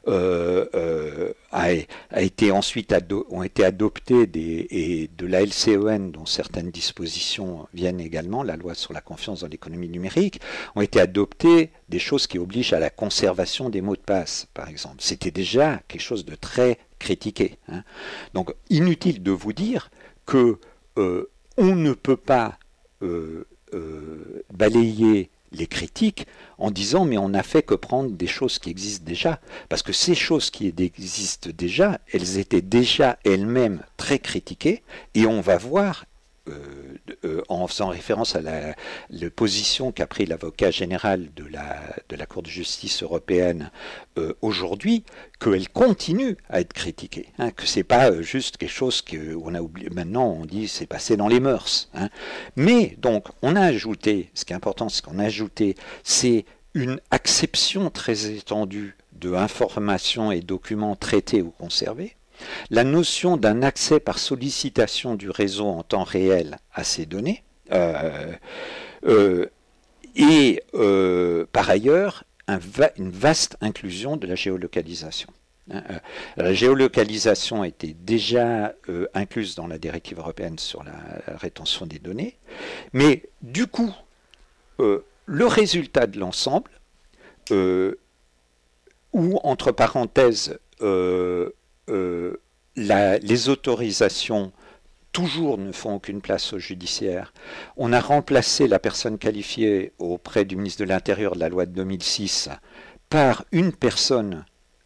ont été adoptées et de la LCEN, dont certaines dispositions viennent également, la loi sur la confiance dans l'économie numérique, ont été adoptées des choses qui obligent à la conservation des mots de passe, par exemple. C'était déjà quelque chose de très critiqué. Donc, inutile de vous dire que on ne peut pas balayer les critiques en disant mais on n'a fait que prendre des choses qui existent déjà, parce que ces choses qui existent déjà, elles étaient déjà elles-mêmes très critiquées, et on va voir en faisant référence à la position qu'a pris l'avocat général de la Cour de justice européenne aujourd'hui, qu'elle continue à être critiquée, que c'est pas juste quelque chose qu'on a oublié. Maintenant, on dit c'est passé dans les mœurs. Mais donc, on a ajouté, ce qui est important, c'est qu'on a ajouté, c'est une acception très étendue de informations et documents traités ou conservés, la notion d'un accès par sollicitation du réseau en temps réel à ces données, et par ailleurs une vaste inclusion de la géolocalisation. La géolocalisation était déjà incluse dans la directive européenne sur la rétention des données, mais du coup, le résultat de l'ensemble, ou entre parenthèses, les autorisations toujours ne font aucune place au judiciaire. On a remplacé la personne qualifiée auprès du ministre de l'Intérieur de la loi de 2006 par une personne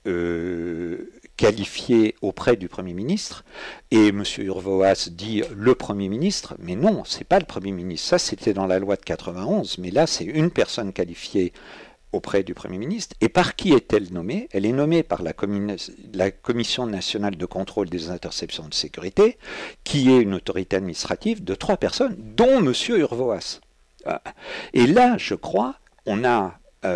qualifiée auprès du Premier ministre, et M. Urvoas dit le Premier ministre, mais non, c'est pas le Premier ministre, ça c'était dans la loi de 91, mais là c'est une personne qualifiée auprès du Premier ministre. Et par qui est-elle nommée? Elle est nommée par la Commission nationale de contrôle des interceptions de sécurité, qui est une autorité administrative de 3 personnes, dont M. Urvoas. Et là, je crois, on a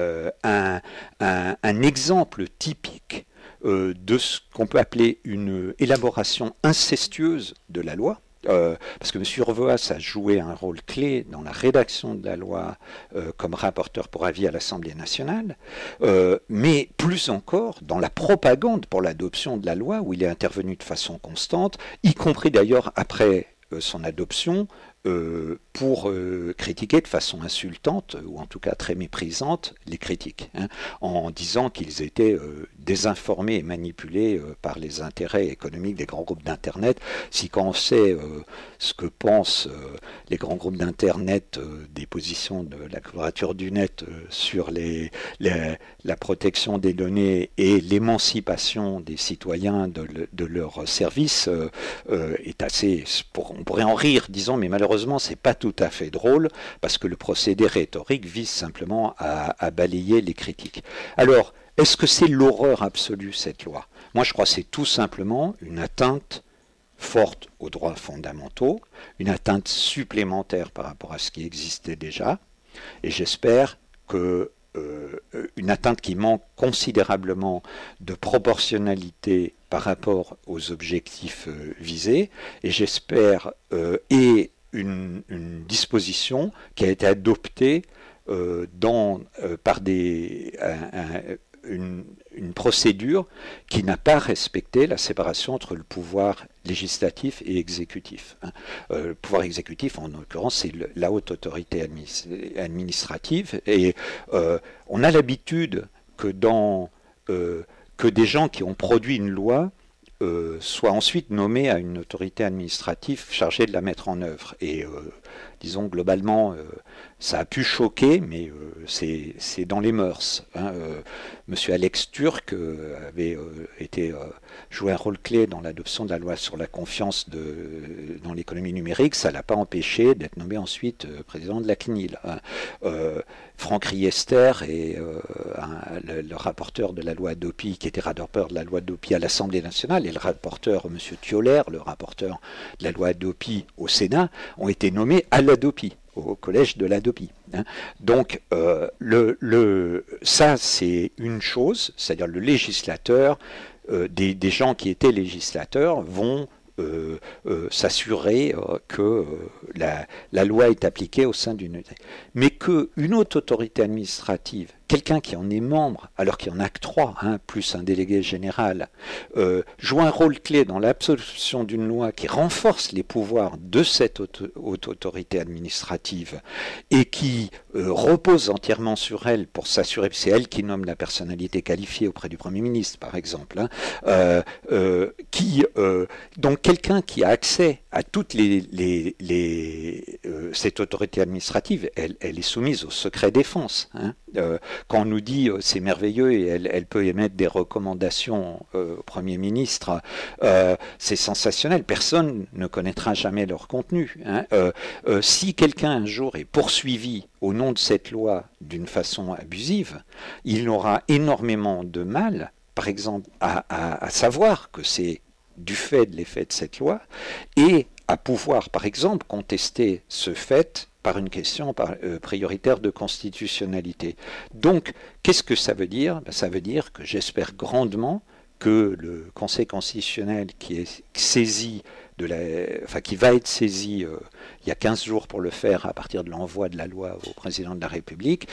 un exemple typique de ce qu'on peut appeler une élaboration incestueuse de la loi, parce que M. Urvoas a joué un rôle clé dans la rédaction de la loi comme rapporteur pour avis à l'Assemblée nationale, mais plus encore dans la propagande pour l'adoption de la loi, où il est intervenu de façon constante, y compris d'ailleurs après son adoption, pour critiquer de façon insultante, ou en tout cas très méprisante, les critiques, en disant qu'ils étaient désinformés et manipulés par les intérêts économiques des grands groupes d'Internet. Si quand on sait ce que pensent les grands groupes d'Internet des positions de la Quadrature du Net sur la protection des données et l'émancipation des citoyens de leurs services, est assez... On pourrait en rire, disons, mais malheureusement, c'est pas tout à fait drôle, parce que le procédé rhétorique vise simplement à balayer les critiques. Alors, est-ce que c'est l'horreur absolue, cette loi? Moi, je crois que c'est tout simplement une atteinte forte aux droits fondamentaux, une atteinte supplémentaire par rapport à ce qui existait déjà, et j'espère que une atteinte qui manque considérablement de proportionnalité par rapport aux objectifs visés, et j'espère une disposition qui a été adoptée par une procédure qui n'a pas respecté la séparation entre le pouvoir législatif et exécutif. Le pouvoir exécutif, en l'occurrence, c'est la haute autorité administrative, et on a l'habitude que des gens qui ont produit une loi soient ensuite nommés à une autorité administrative chargée de la mettre en œuvre. Et disons globalement, ça a pu choquer, mais c'est dans les mœurs. Monsieur Alex Türk avait joué un rôle clé dans l'adoption de la loi sur la confiance dans l'économie numérique. Ça ne l'a pas empêché d'être nommé ensuite président de la CNIL. Franck Riester est le rapporteur de la loi Hadopi, qui était rapporteur de la loi Hadopi à l'Assemblée nationale, et le rapporteur, M. Thioler, le rapporteur de la loi Hadopi au Sénat, ont été nommés à l'Hadopi, au collège de l'Hadopi. Donc, ça, c'est une chose, c'est-à-dire le législateur, des gens qui étaient législateurs vont s'assurer que la loi est appliquée au sein d'une... Mais qu'une autre autorité administrative, quelqu'un qui en est membre, alors qu'il n'y en a que 3, plus un délégué général, joue un rôle clé dans l'absorption d'une loi qui renforce les pouvoirs de cette haute autorité administrative et qui repose entièrement sur elle pour s'assurer, c'est elle qui nomme la personnalité qualifiée auprès du Premier ministre, par exemple, donc quelqu'un qui a accès à toutes cette autorité administrative, elle est soumise au secret défense. Quand on nous dit c'est merveilleux et elle peut émettre des recommandations au Premier ministre, c'est sensationnel, personne ne connaîtra jamais leur contenu. Si quelqu'un un jour est poursuivi au nom de cette loi d'une façon abusive, il aura énormément de mal, par exemple, à savoir que c'est du fait de l'effet de cette loi et à pouvoir, par exemple, contester ce fait par une question prioritaire de constitutionnalité. Donc, qu'est-ce que ça veut dire? Ça veut dire que j'espère grandement que le Conseil constitutionnel qui est saisi qui va être saisi il y a 15 jours pour le faire à partir de l'envoi de la loi au président de la République,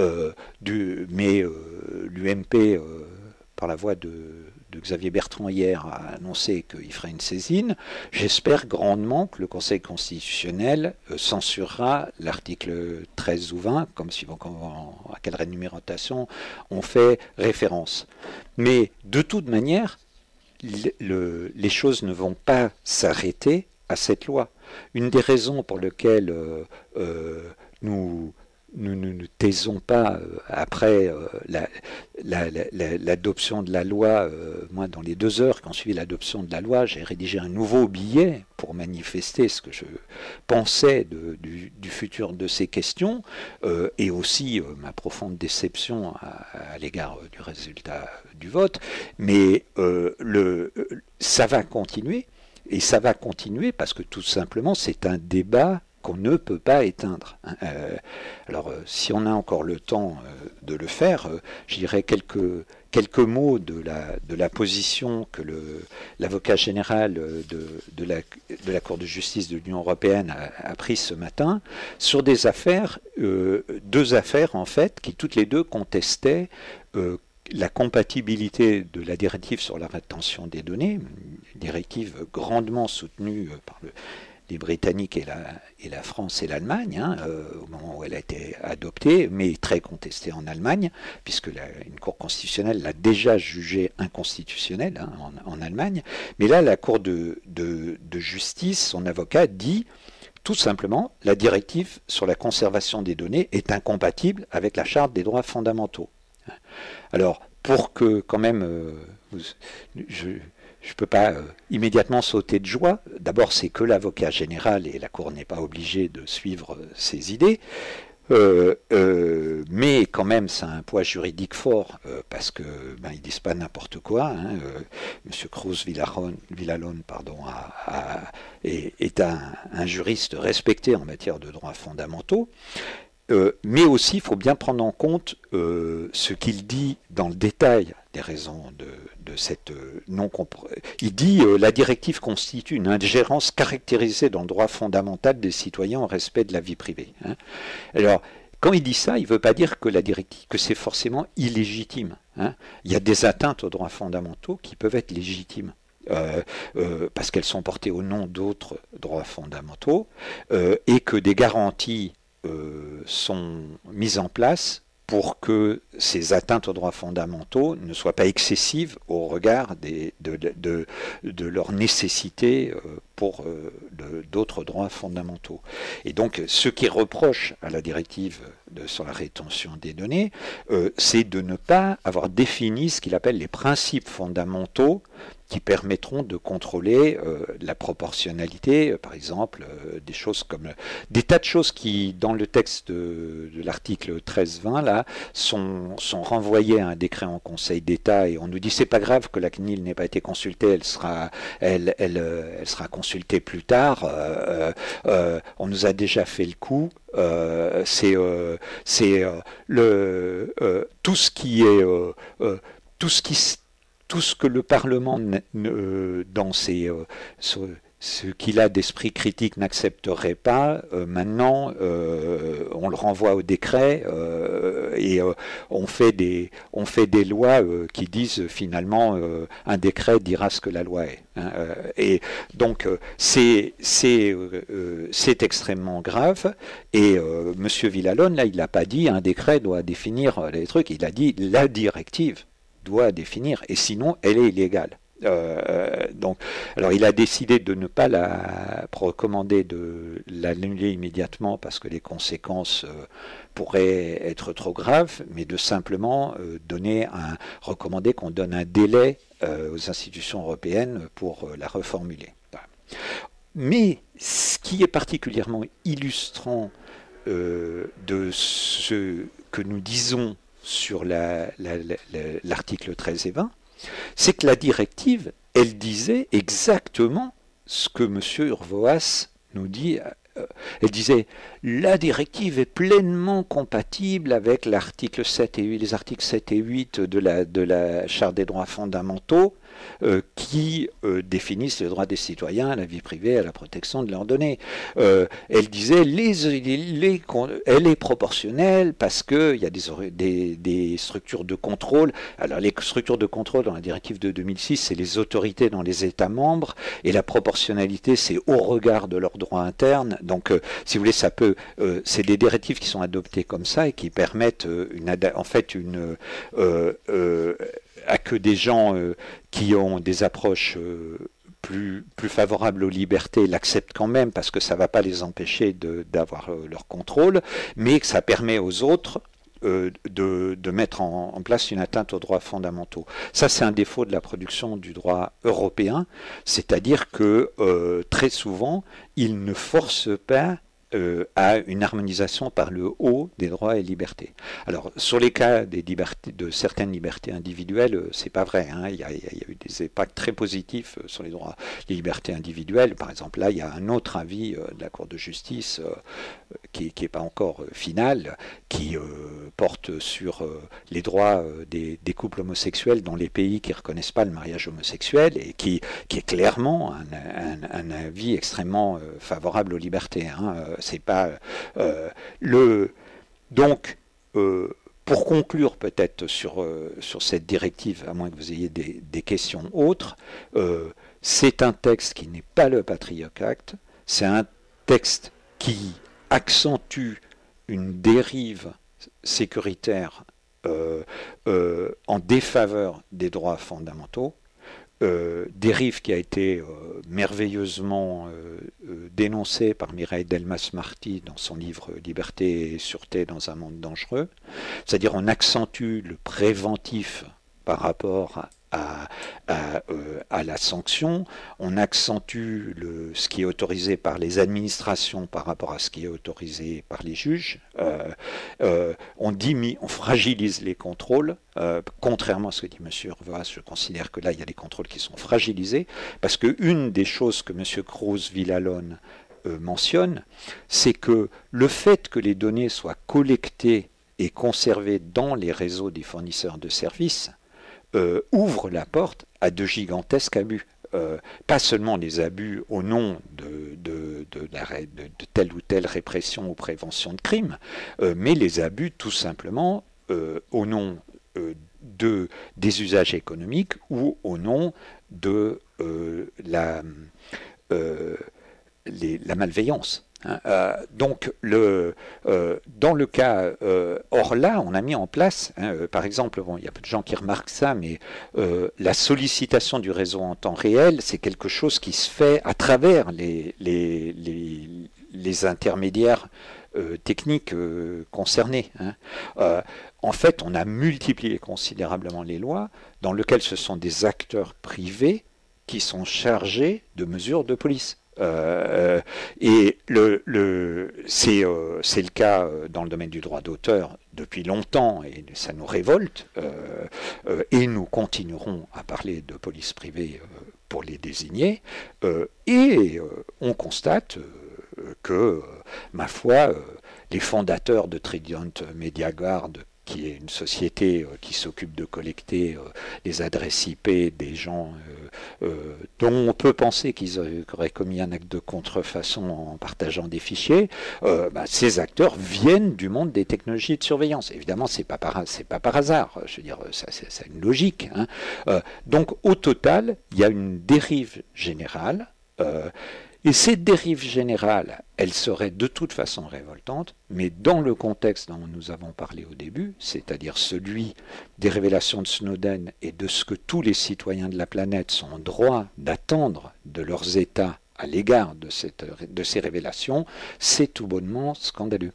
mais l'UMP, par la voix de Xavier Bertrand hier, a annoncé qu'il ferait une saisine. J'espère grandement que le Conseil constitutionnel censurera l'article 13 ou 20, comme suivant à quelle rénumération on fait référence. Mais de toute manière, les choses ne vont pas s'arrêter à cette loi. Une des raisons pour lesquelles nous ne taisons pas après l'adoption de la loi. Moi, dans les 2 heures qui ont suivi l'adoption de la loi, j'ai rédigé un nouveau billet pour manifester ce que je pensais du futur de ces questions et aussi ma profonde déception à l'égard du résultat du vote. Mais ça va continuer, et ça va continuer parce que tout simplement c'est un débat qu'on ne peut pas éteindre. Alors, si on a encore le temps de le faire, je dirais quelques mots de la position que l'avocat général de la Cour de justice de l'Union européenne a prise ce matin sur des affaires, 2 affaires en fait, qui toutes les 2 contestaient la compatibilité de la directive sur la rétention des données, une directive grandement soutenue par les Britanniques et la France et l'Allemagne, au moment où elle a été adoptée, mais très contestée en Allemagne, puisque une Cour constitutionnelle l'a déjà jugée inconstitutionnelle en Allemagne. Mais là, la Cour de justice, son avocat, dit tout simplement la directive sur la conservation des données est incompatible avec la Charte des droits fondamentaux. Alors, pour que quand même, je ne peux pas immédiatement sauter de joie. D'abord, c'est que l'avocat général et la Cour n'est pas obligée de suivre ses idées. Mais quand même, ça a un poids juridique fort parce que ils disent pas n'importe quoi. Monsieur Cruz Villalón, est un juriste respecté en matière de droits fondamentaux. Mais aussi, il faut bien prendre en compte ce qu'il dit dans le détail des raisons de cette non-compréhension. Il dit la directive constitue une ingérence caractérisée dans le droit fondamental des citoyens au respect de la vie privée. Alors, quand il dit ça, il ne veut pas dire que la directive, que c'est forcément illégitime. Il y a des atteintes aux droits fondamentaux qui peuvent être légitimes. Parce qu'elles sont portées au nom d'autres droits fondamentaux et que des garanties sont mises en place pour que ces atteintes aux droits fondamentaux ne soient pas excessives au regard de leur nécessité pour d'autres droits fondamentaux. Et donc, ce qui reproche à la directive sur la rétention des données, c'est de ne pas avoir défini ce qu'il appelle les principes fondamentaux qui permettront de contrôler la proportionnalité, par exemple, des tas de choses qui, dans le texte de l'article 13-20, là, sont renvoyées à un décret en Conseil d'État, et on nous dit c'est pas grave que la CNIL n'ait pas été consultée, elle sera consultée plus tard, on nous a déjà fait le coup, tout ce qui tout ce que le Parlement, dans ce qu'il a d'esprit critique, n'accepterait pas, maintenant on le renvoie au décret et on fait des lois qui disent finalement un décret dira ce que la loi est. Hein, et donc c'est extrêmement grave. Et Monsieur Villalone, là, il n'a pas dit un décret doit définir les trucs, il a dit la directive doit définir, et sinon elle est illégale. Donc, alors il a décidé de ne pas la recommander de l'annuler immédiatement parce que les conséquences pourraient être trop graves, mais de simplement recommander qu'on donne un délai aux institutions européennes pour la reformuler. Voilà. Mais ce qui est particulièrement illustrant de ce que nous disons sur l'article 13 et 20, c'est que la directive, elle disait exactement ce que M. Urvoas nous dit. Elle disait la directive est pleinement compatible avec l'article 7 et 8, les articles 7 et 8 de la Charte des droits fondamentaux qui définissent les droits des citoyens à la vie privée, à la protection de leurs données. Elle disait elle est proportionnelle parce qu'il y a des structures de contrôle. Alors les structures de contrôle dans la directive de 2006, c'est les autorités dans les États membres, et la proportionnalité, c'est au regard de leurs droits internes. Donc, si vous voulez, c'est des directives qui sont adoptées comme ça et qui permettent à que des gens qui ont des approches plus favorables aux libertés l'acceptent quand même, parce que ça ne va pas les empêcher d'avoir leur contrôle, mais que ça permet aux autres de mettre en place une atteinte aux droits fondamentaux. Ça, c'est un défaut de la production du droit européen, c'est-à-dire que très souvent, il ne force pas à une harmonisation par le haut des droits et libertés. Alors, sur les cas de certaines libertés individuelles, c'est pas vrai. Hein. Il y a eu des impacts très positifs sur les libertés individuelles. Par exemple, là, il y a un autre avis de la Cour de justice qui n'est pas encore final, qui porte sur les droits des couples homosexuels dans les pays qui ne reconnaissent pas le mariage homosexuel, et qui est clairement un avis extrêmement favorable aux libertés. Hein. C'est pas donc pour conclure peut-être sur cette directive, à moins que vous ayez des questions autres, c'est un texte qui n'est pas le Patriot Act, c'est un texte qui accentue une dérive sécuritaire en défaveur des droits fondamentaux. Dérive qui a été merveilleusement dénoncée par Mireille Delmas-Marty dans son livre Liberté et sûreté dans un monde dangereux. C'est-à-dire on accentue le préventif par rapport à la sanction, on accentue ce qui est autorisé par les administrations par rapport à ce qui est autorisé par les juges, on fragilise les contrôles, contrairement à ce que dit M. Urvoas, je considère que là il y a des contrôles qui sont fragilisés, parce qu'une des choses que M. Cruz-Villalone mentionne, c'est que le fait que les données soient collectées et conservées dans les réseaux des fournisseurs de services ouvre la porte à de gigantesques abus. Pas seulement les abus au nom de telle ou telle répression ou prévention de crimes, mais les abus tout simplement au nom des usages économiques ou au nom de la malveillance. Donc, dans le cas, or là, on a mis en place, par exemple, il y a peu de gens qui remarquent ça, mais la sollicitation du réseau en temps réel, c'est quelque chose qui se fait à travers les intermédiaires techniques concernés. En fait, on a multiplié considérablement les lois dans lesquelles ce sont des acteurs privés qui sont chargés de mesures de police. Et c'est le cas dans le domaine du droit d'auteur depuis longtemps, et ça nous révolte, et nous continuerons à parler de police privée pour les désigner, et on constate que, ma foi, les fondateurs de Trident Media Guard, qui est une société qui s'occupe de collecter les adresses IP des gens dont on peut penser qu'ils auraient commis un acte de contrefaçon en partageant des fichiers, ces acteurs viennent du monde des technologies de surveillance. Évidemment, c'est pas par hasard. Je veux dire, ça a une logique. Hein. Donc, au total, il y a une dérive générale. Et cette dérive générale, elle serait de toute façon révoltante, mais dans le contexte dont nous avons parlé au début, c'est-à-dire celui des révélations de Snowden et de ce que tous les citoyens de la planète sont en droit d'attendre de leurs États à l'égard de ces révélations, c'est tout bonnement scandaleux.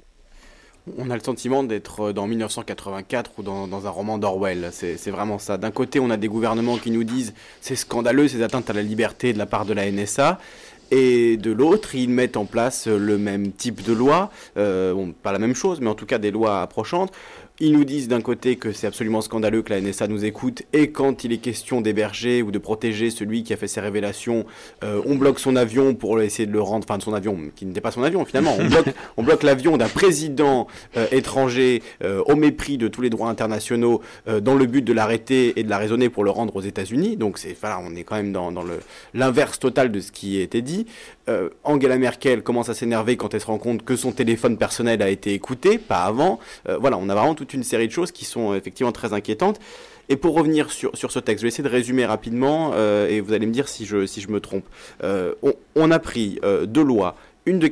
On a le sentiment d'être dans 1984 ou dans un roman d'Orwell. C'est vraiment ça. D'un côté, on a des gouvernements qui nous disent c'est scandaleux, ces atteintes à la liberté de la part de la NSA. Et de l'autre, ils mettent en place le même type de loi, pas la même chose, mais en tout cas des lois approchantes. Ils nous disent d'un côté que c'est absolument scandaleux que la NSA nous écoute, et quand il est question d'héberger ou de protéger celui qui a fait ces révélations, on bloque son avion pour essayer de le rendre, enfin de son avion, qui n'était pas son avion finalement, on bloque l'avion d'un président étranger au mépris de tous les droits internationaux dans le but de l'arrêter et de la raisonner pour le rendre aux États-Unis. Donc on est quand même dans l'inverse total de ce qui a été dit. Angela Merkel commence à s'énerver quand elle se rend compte que son téléphone personnel a été écouté, pas avant. On a vraiment toute une série de choses qui sont effectivement très inquiétantes. Et pour revenir sur ce texte, je vais essayer de résumer rapidement et vous allez me dire si je me trompe. On a pris deux lois, une de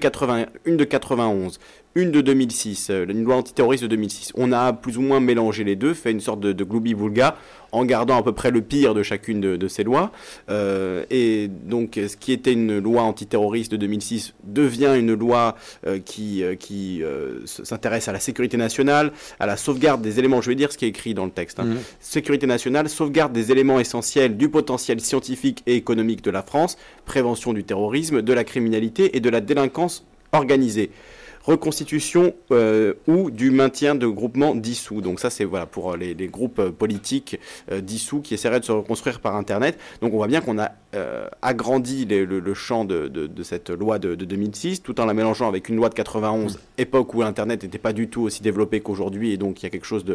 91, une de 2006, une loi antiterroriste de 2006. On a plus ou moins mélangé les deux, fait une sorte de gloubi-boulga, en gardant à peu près le pire de chacune de ces lois. Et donc, ce qui était une loi antiterroriste de 2006 devient une loi qui s'intéresse à la sécurité nationale, à la sauvegarde des éléments. Je vais dire ce qui est écrit dans le texte. Hein. Sécurité nationale, sauvegarde des éléments essentiels du potentiel scientifique et économique de la France, prévention du terrorisme, de la criminalité et de la délinquance organisée. Reconstitution ou du maintien de groupements dissous. Donc ça, c'est pour les groupes politiques dissous qui essaieraient de se reconstruire par Internet. Donc on voit bien qu'on a agrandi le champ de cette loi de 2006, tout en la mélangeant avec une loi de 91, époque où Internet n'était pas du tout aussi développé qu'aujourd'hui, et donc il y a quelque chose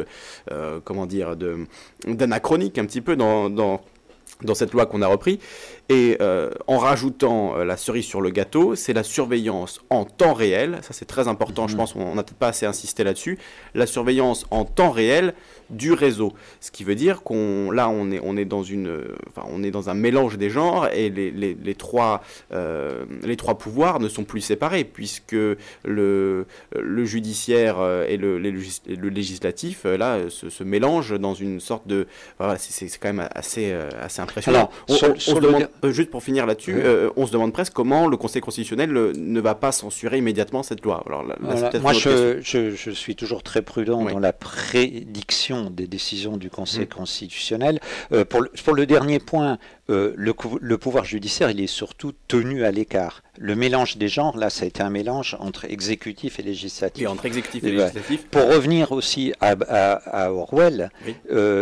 d'anachronique un petit peu dans cette loi qu'on a repris. Et en rajoutant la cerise sur le gâteau, c'est la surveillance en temps réel. Ça, c'est très important, je pense, on n'a peut-être pas assez insisté là-dessus. La surveillance en temps réel du réseau. Ce qui veut dire on est dans un mélange des genres, et les trois pouvoirs ne sont plus séparés, puisque le judiciaire et le législatif se mélangent dans une sorte de... c'est quand même assez impressionnant. Alors, juste pour finir là-dessus, on se demande presque comment le Conseil constitutionnel ne va pas censurer immédiatement cette loi. Alors, moi, je suis toujours très prudent dans la prédiction des décisions du Conseil constitutionnel. Pour le dernier point, le pouvoir judiciaire, il est surtout tenu à l'écart. Le mélange des genres, là, ça a été un mélange entre exécutif et législatif. Et entre exécutif et législatif. Pour revenir aussi à Orwell, oui.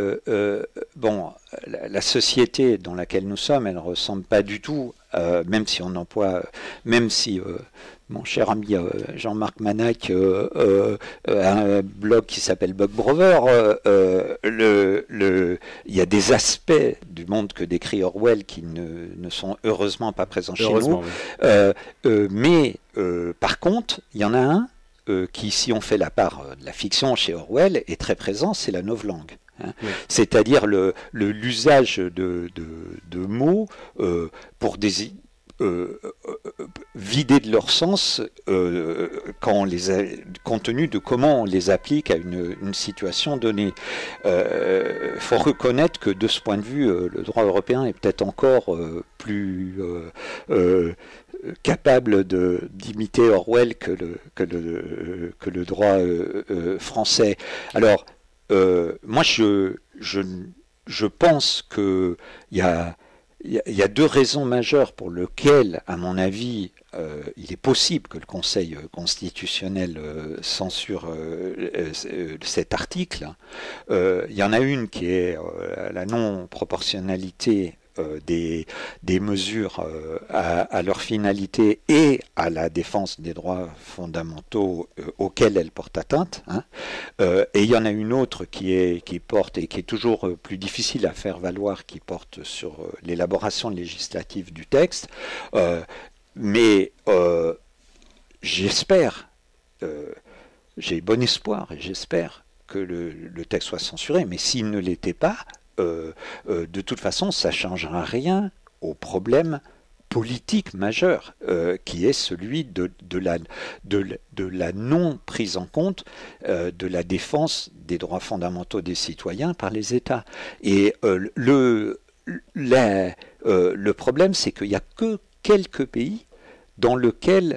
La société dans laquelle nous sommes, elle ne ressemble pas du tout, même si on emploie, mon cher ami Jean-Marc Manac a un blog qui s'appelle Bug Brother. Il y a des aspects du monde que décrit Orwell qui ne sont heureusement pas présents chez nous. Oui. Mais par contre, il y en a un qui, si on fait la part de la fiction chez Orwell, est très présent, c'est la novlangue. Oui. C'est-à-dire l'usage de mots pour vider de leur sens compte tenu de comment on les applique à une situation donnée. Faut reconnaître que de ce point de vue, le droit européen est peut-être encore plus capable d'imiter Orwell que le droit français. Alors, moi, je pense qu'il y a deux raisons majeures pour lesquelles, à mon avis, il est possible que le Conseil constitutionnel censure cet article. Il y en a une qui est la non-proportionnalité des mesures à leur finalité et à la défense des droits fondamentaux auxquels elles portent atteinte. Hein. Et il y en a une autre qui porte, et qui est toujours plus difficile à faire valoir, qui porte sur l'élaboration législative du texte. Mais j'espère, j'ai bon espoir, et j'espère que le texte soit censuré, mais s'il ne l'était pas, de toute façon, ça ne changera rien au problème politique majeur, qui est celui de la non prise en compte de la défense des droits fondamentaux des citoyens par les États. Et le problème, c'est qu'il n'y a que quelques pays dans lesquels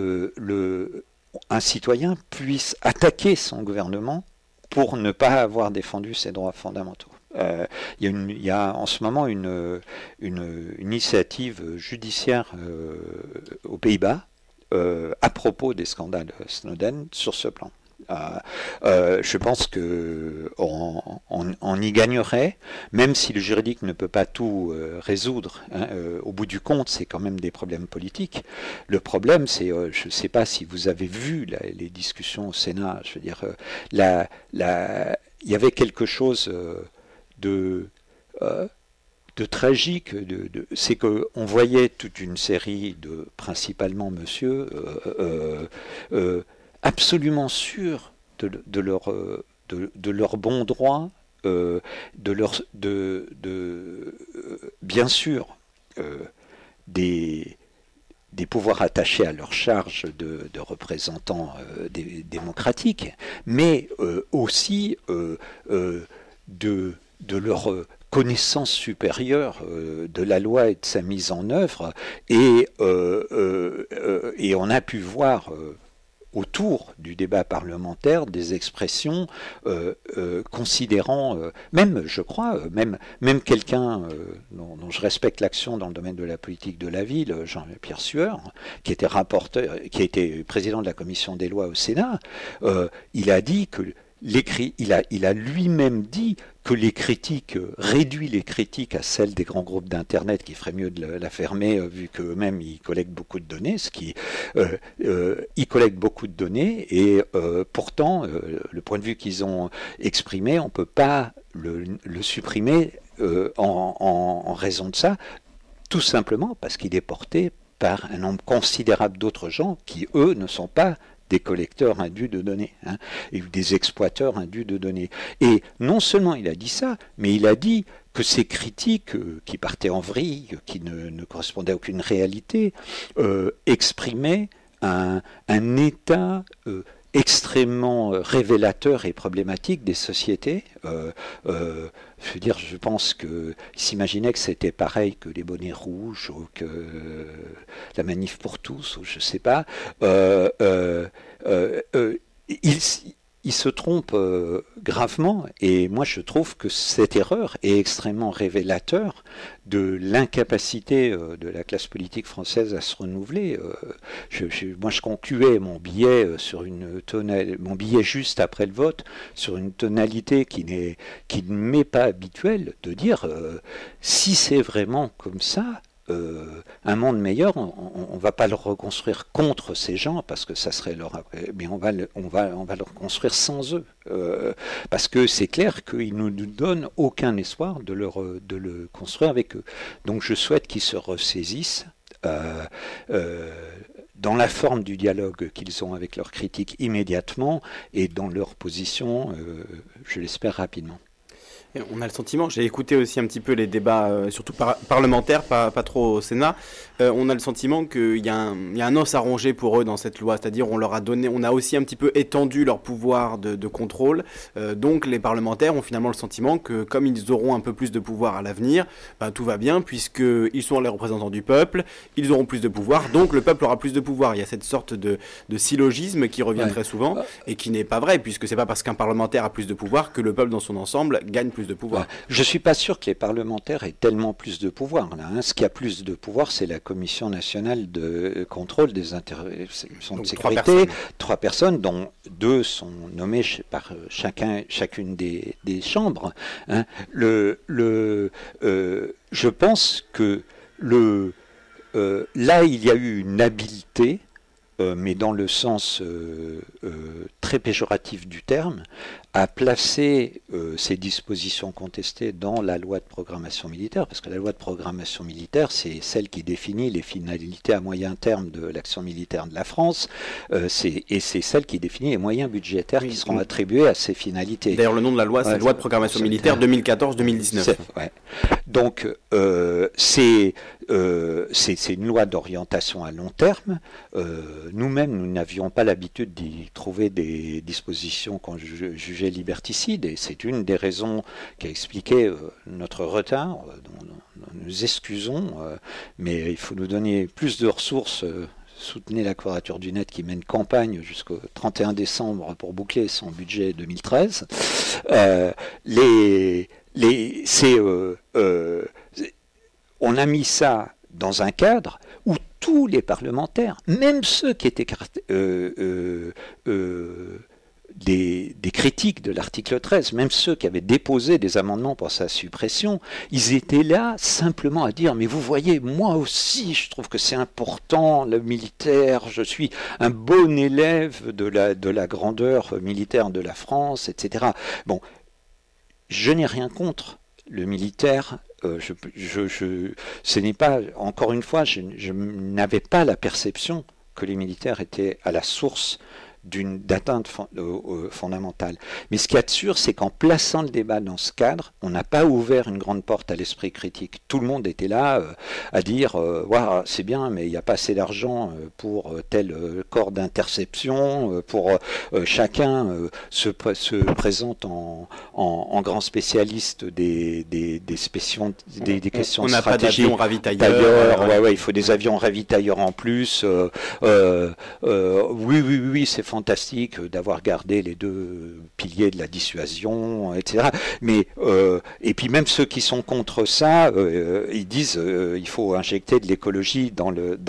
un citoyen puisse attaquer son gouvernement pour ne pas avoir défendu ses droits fondamentaux. Il y a en ce moment une initiative judiciaire aux Pays-Bas à propos des scandales Snowden sur ce plan. Je pense qu'on y gagnerait, même si le juridique ne peut pas tout résoudre. Hein, au bout du compte, c'est quand même des problèmes politiques. Le problème, c'est, je ne sais pas si vous avez vu les discussions au Sénat. Je veux dire, il y avait quelque chose de tragique, c'est qu'on voyait toute une série de, principalement monsieur, absolument sûrs de leur bon droit, bien sûr, des pouvoirs attachés à leur charge de représentants démocratiques, mais aussi de leur connaissance supérieure de la loi et de sa mise en œuvre, et on a pu voir autour du débat parlementaire des expressions considérant, même je crois, même quelqu'un dont je respecte l'action dans le domaine de la politique de la ville, Jean-Pierre Sueur, qui était rapporteur, qui était président de la commission des lois au Sénat, il a dit que il a lui-même dit que les critiques, réduit les critiques à celles des grands groupes d'Internet, qui ferait mieux de la fermer, vu qu'eux-mêmes ils collectent beaucoup de données, ils collectent beaucoup de données, et pourtant, le point de vue qu'ils ont exprimé, on ne peut pas le supprimer en raison de ça, tout simplement parce qu'il est porté par un nombre considérable d'autres gens qui, eux, ne sont pas des collecteurs indus de données, hein, et des exploiteurs indus de données. Et non seulement il a dit ça, mais il a dit que ces critiques qui partaient en vrille, qui ne correspondaient à aucune réalité, exprimaient un état extrêmement révélateur et problématique des sociétés. Je veux dire, je pense qu'il s'imaginait que c'était pareil que les bonnets rouges ou que la manif pour tous, ou je ne sais pas. Il se trompe gravement, et moi je trouve que cette erreur est extrêmement révélateur de l'incapacité de la classe politique française à se renouveler. Moi je concluais mon billet sur mon billet juste après le vote sur une tonalité qui ne m'est pas habituelle, de dire si c'est vraiment comme ça, un monde meilleur, on ne va pas le reconstruire contre ces gens, parce que ça serait mais on va le reconstruire sans eux, parce que c'est clair qu'ils ne nous donnent aucun espoir de le construire avec eux. Donc je souhaite qu'ils se ressaisissent dans la forme du dialogue qu'ils ont avec leurs critiques immédiatement, et dans leur position, je l'espère, rapidement. On a le sentiment, j'ai écouté aussi un petit peu les débats, surtout parlementaires, pas trop au Sénat, on a le sentiment qu'il y a un os à ronger pour eux dans cette loi, c'est-à-dire on a aussi un petit peu étendu leur pouvoir de contrôle, donc les parlementaires ont finalement le sentiment que comme ils auront un peu plus de pouvoir à l'avenir, tout va bien, puisqu'ils sont les représentants du peuple, ils auront plus de pouvoir, donc le peuple aura plus de pouvoir. Il y a cette sorte de syllogisme qui revient très souvent, et qui n'est pas vrai, puisque c'est pas parce qu'un parlementaire a plus de pouvoir que le peuple dans son ensemble gagne plus plus de pouvoir. Je ne suis pas sûr que les parlementaires aient tellement plus de pouvoir. Là, hein. Ce qui a plus de pouvoir, c'est la Commission nationale de contrôle des interventions de sécurité. 3 personnes, dont 2 sont nommées par chacune des chambres. Hein. Je pense que là, il y a eu une habileté, mais dans le sens très péjoratif du terme, à placer ces dispositions contestées dans la loi de programmation militaire, parce que la loi de programmation militaire, c'est celle qui définit les finalités à moyen terme de l'action militaire de la France, et c'est celle qui définit les moyens budgétaires qui seront attribués à ces finalités. D'ailleurs, le nom de la loi, c'est loi de programmation militaire 2014-2019. Ouais. Donc, c'est une loi d'orientation à long terme. Nous-mêmes, nous n'avions pas l'habitude d'y trouver des dispositions qu'on jugeait liberticides, et c'est une des raisons qui a expliqué notre retard, dont nous nous excusons, mais il faut nous donner plus de ressources. Soutenez la Quadrature du Net qui mène campagne jusqu'au 31 décembre pour boucler son budget 2013. On a mis ça dans un cadre où tous les parlementaires, même ceux qui étaient des critiques de l'article 13, même ceux qui avaient déposé des amendements pour sa suppression, ils étaient là simplement à dire « mais vous voyez, moi aussi je trouve que c'est important, le militaire, je suis un bon élève de la grandeur militaire de la France, etc. » Bon, je n'ai rien contre le militaire. Ce n'est pas, encore une fois, je n'avais pas la perception que les militaires étaient à la source d'atteinte fondamentale. Mais ce qu'il y a de sûr, c'est qu'en plaçant le débat dans ce cadre, on n'a pas ouvert une grande porte à l'esprit critique. Tout le monde était là à dire wow, c'est bien, mais il n'y a pas assez d'argent pour tel corps d'interception, pour chacun se présente en grand spécialiste des questions stratégiques. On n'a pas d'avions ravitailleurs. Il faut des avions ravitailleurs en plus. Oui, c'est fantastique d'avoir gardé les 2 piliers de la dissuasion, etc. Mais et puis même ceux qui sont contre ça, ils disent il faut injecter de l'écologie dans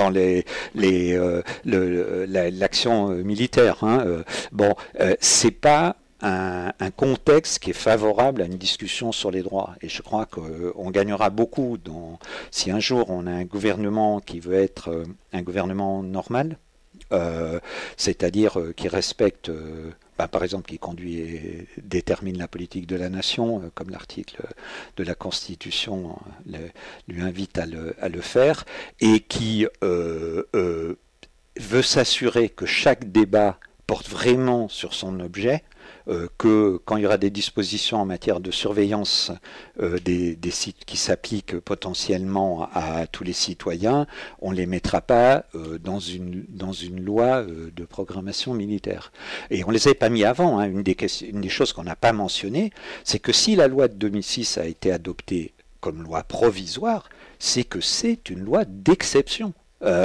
l'action militaire. Hein. C'est pas un contexte qui est favorable à une discussion sur les droits. Et je crois qu'on gagnera beaucoup si un jour on a un gouvernement qui veut être un gouvernement normal, c'est-à-dire qui respecte, par exemple, qui conduit et détermine la politique de la nation, comme l'article de la Constitution lui invite à le faire, et qui veut s'assurer que chaque débat porte vraiment sur son objet, que quand il y aura des dispositions en matière de surveillance des sites qui s'appliquent potentiellement à tous les citoyens, on ne les mettra pas dans une loi de programmation militaire. Et on ne les avait pas mis avant. Hein. Une des choses qu'on n'a pas mentionnées, c'est que si la loi de 2006 a été adoptée comme loi provisoire, c'est que c'est une loi d'exception.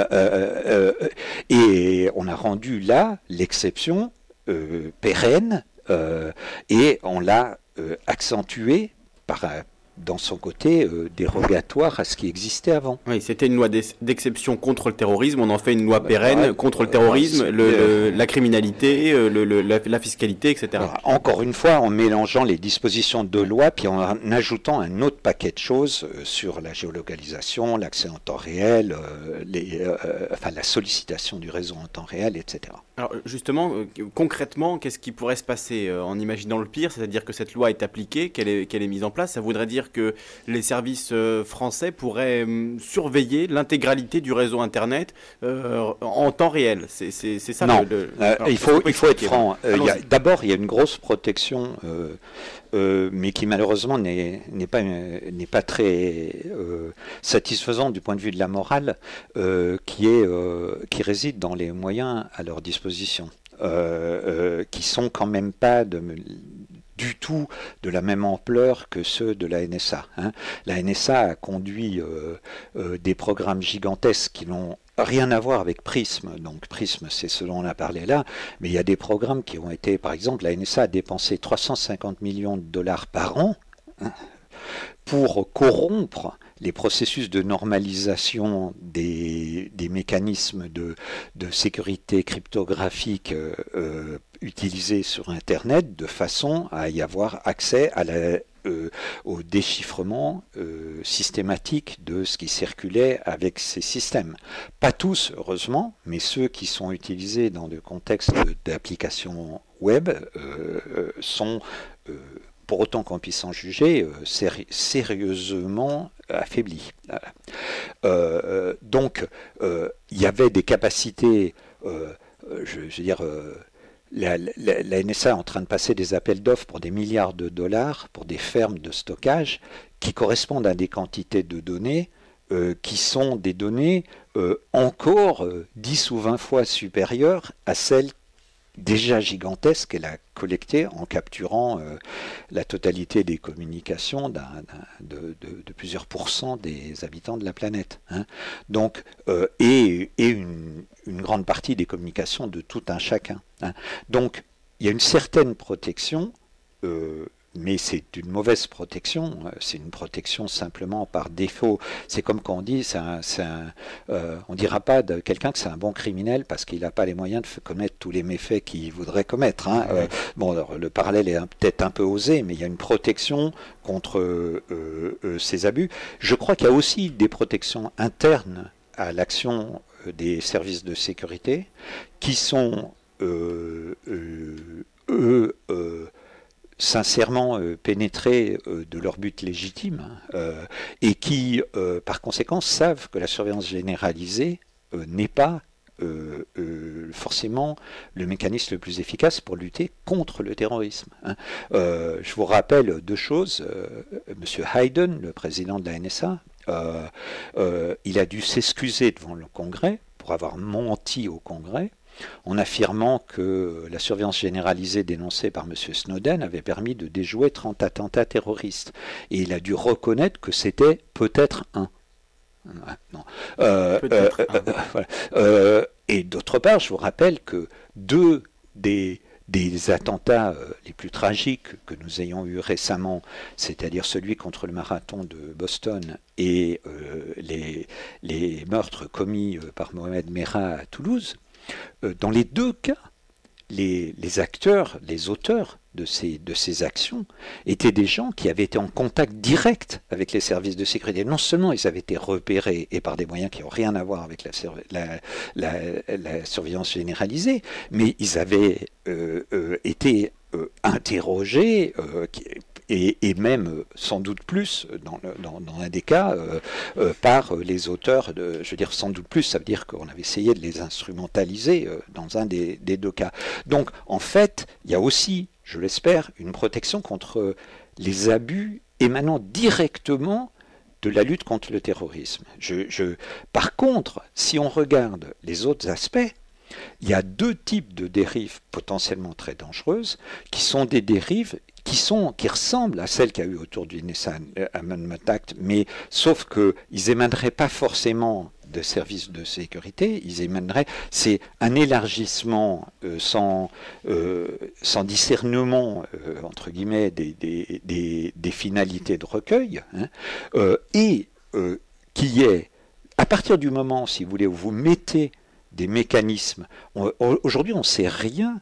Et on a rendu là l'exception pérenne, et on l'a accentué dans son côté dérogatoire à ce qui existait avant. Oui, c'était une loi d'exception contre le terrorisme, on en fait une loi pérenne contre le terrorisme, la criminalité, la fiscalité, etc. Alors, encore une fois, en mélangeant les dispositions de loi, puis en ajoutant un autre paquet de choses sur la géolocalisation, l'accès en temps réel, la sollicitation du réseau en temps réel, etc. Alors justement, concrètement, qu'est-ce qui pourrait se passer en imaginant le pire, c'est-à-dire que cette loi est appliquée, qu'elle est mise en place, ça voudrait dire que les services français pourraient surveiller l'intégralité du réseau Internet en temps réel. C'est ça. Non, il faut être franc. D'abord, il y a une grosse protection, mais qui malheureusement n'est pas très satisfaisante du point de vue de la morale, qui réside dans les moyens à leur disposition, qui sont quand même pas du tout de la même ampleur que ceux de la NSA. Hein. La NSA a conduit des programmes gigantesques qui n'ont rien à voir avec Prism. Donc Prism, c'est ce dont on a parlé là, mais il y a des programmes qui ont été, par exemple, la NSA a dépensé 350 millions de dollars par an pour corrompre les processus de normalisation des mécanismes de sécurité cryptographique utilisés sur Internet, de façon à y avoir accès à au déchiffrement systématique de ce qui circulait avec ces systèmes. Pas tous, heureusement, mais ceux qui sont utilisés dans le contexte d'applications web sont, pour autant qu'on puisse en juger, sérieusement affaiblis. Donc, il y avait des capacités, je veux dire, la NSA est en train de passer des appels d'offres pour des milliards de dollars pour des fermes de stockage qui correspondent à des quantités de données qui sont des données encore 10 ou 20 fois supérieures à celles déjà gigantesques qu'elle a collectées en capturant la totalité des communications de plusieurs pourcents des habitants de la planète. Hein. Donc, et une grande partie des communications de tout un chacun. Hein. Donc, il y a une certaine protection, mais c'est une mauvaise protection, c'est une protection simplement par défaut. C'est comme quand on dit, on ne dira pas de quelqu'un que c'est un bon criminel parce qu'il n'a pas les moyens de commettre tous les méfaits qu'il voudrait commettre. Hein. Bon, alors, le parallèle est peut-être un peu osé, mais il y a une protection contre ces abus. Je crois qu'il y a aussi des protections internes à l'action des services de sécurité qui sont sincèrement pénétrés de leur but légitime et qui, par conséquent, savent que la surveillance généralisée n'est pas forcément le mécanisme le plus efficace pour lutter contre le terrorisme. Hein. Je vous rappelle deux choses. Monsieur Hayden, le président de la NSA, il a dû s'excuser devant le Congrès pour avoir menti au Congrès en affirmant que la surveillance généralisée dénoncée par M. Snowden avait permis de déjouer 30 attentats terroristes. Et il a dû reconnaître que c'était peut-être un. Non. Voilà. Et d'autre part, je vous rappelle que deux des attentats les plus tragiques que nous ayons eus récemment, c'est-à-dire celui contre le marathon de Boston et les meurtres commis par Mohamed Merah à Toulouse, dans les deux cas, les acteurs, les auteurs de ces actions étaient des gens qui avaient été en contact direct avec les services de sécurité. Non seulement ils avaient été repérés et par des moyens qui n'ont rien à voir avec la surveillance généralisée, mais ils avaient été interrogés et même sans doute plus, dans un des cas, par les auteurs, je veux dire sans doute plus, ça veut dire qu'on avait essayé de les instrumentaliser dans un des deux cas. Donc en fait, il y a aussi, je l'espère, une protection contre les abus émanant directement de la lutte contre le terrorisme. Par contre, si on regarde les autres aspects, il y a deux types de dérives potentiellement très dangereuses, qui sont des dérives qui ressemblent à celles qu'il y a eu autour du NSA Amendment Act, mais sauf qu'ils n'émaneraient pas forcément de services de sécurité, c'est un élargissement sans discernement, entre guillemets, des finalités de recueil, hein, qui est, à partir du moment, si vous voulez, où vous mettez des mécanismes, aujourd'hui on ne sait rien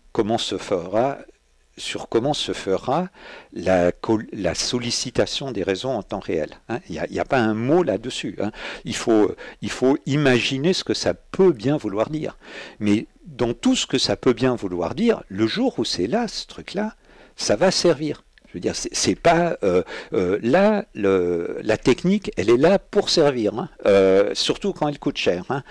sur comment se fera la sollicitation des réseaux en temps réel. Hein. Il n'y a pas un mot là-dessus. Hein. Il faut imaginer ce que ça peut bien vouloir dire. Mais dans tout ce que ça peut bien vouloir dire, le jour où c'est là, ce truc-là, ça va servir. Je veux dire, c'est pas là la technique, elle est là pour servir, hein, surtout quand elle coûte cher. Hein.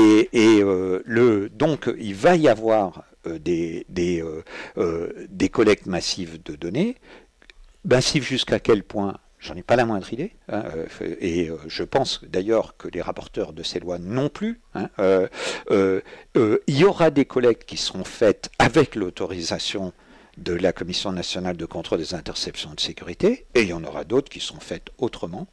Donc il va y avoir des collectes massives de données, massives jusqu'à quel point, j'en ai pas la moindre idée, hein, et je pense d'ailleurs que les rapporteurs de ces lois non plus. Hein, il y aura des collectes qui seront faites avec l'autorisation de la Commission nationale de contrôle des interceptions de sécurité, et il y en aura d'autres qui seront faites autrement.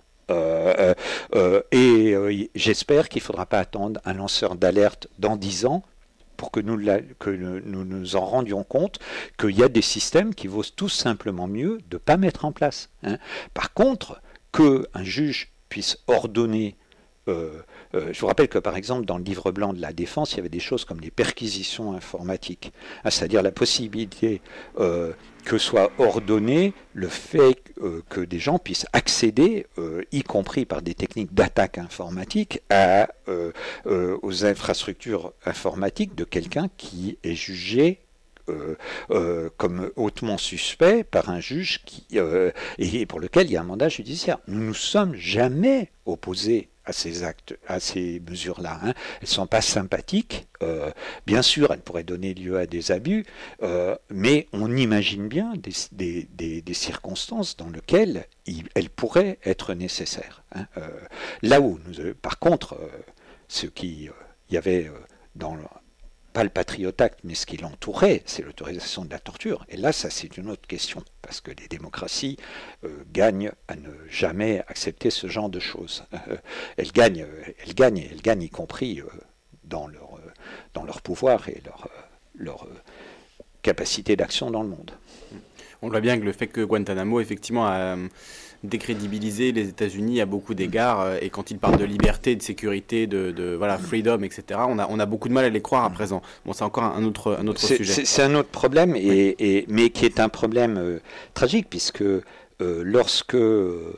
J'espère qu'il ne faudra pas attendre un lanceur d'alerte dans 10 ans pour que nous nous en rendions compte qu'il y a des systèmes qui vaut tout simplement mieux de ne pas mettre en place. Hein. Par contre, qu'un juge puisse ordonner. Je vous rappelle que par exemple dans le livre blanc de la défense, il y avait des choses comme des perquisitions informatiques, hein, c'est-à-dire la possibilité que soit ordonné le fait que des gens puissent accéder, y compris par des techniques d'attaque informatique, aux infrastructures informatiques de quelqu'un qui est jugé comme hautement suspect par un juge et pour lequel il y a un mandat judiciaire. Nous ne nous sommes jamais opposés à ces actes, à ces mesures-là. Hein. Elles ne sont pas sympathiques. Bien sûr, elles pourraient donner lieu à des abus, mais on imagine bien des circonstances dans lesquelles elles pourraient être nécessaires. Hein. Là où, par contre, ce qu'il y avait dans pas le Patriot Act, mais ce qui l'entourait, c'est l'autorisation de la torture. Et là, ça, c'est une autre question, parce que les démocraties gagnent à ne jamais accepter ce genre de choses. Elles gagnent, y compris dans leur pouvoir et leur capacité d'action dans le monde. On voit bien que le fait que Guantanamo, effectivement, a décrédibilisé les États-Unis à beaucoup d'égards, et quand ils parlent de liberté, de sécurité, de voilà, freedom, etc., on a beaucoup de mal à les croire à présent. Bon, c'est encore un autre sujet. C'est un autre problème, mais qui est un problème tragique, puisque lorsqu'il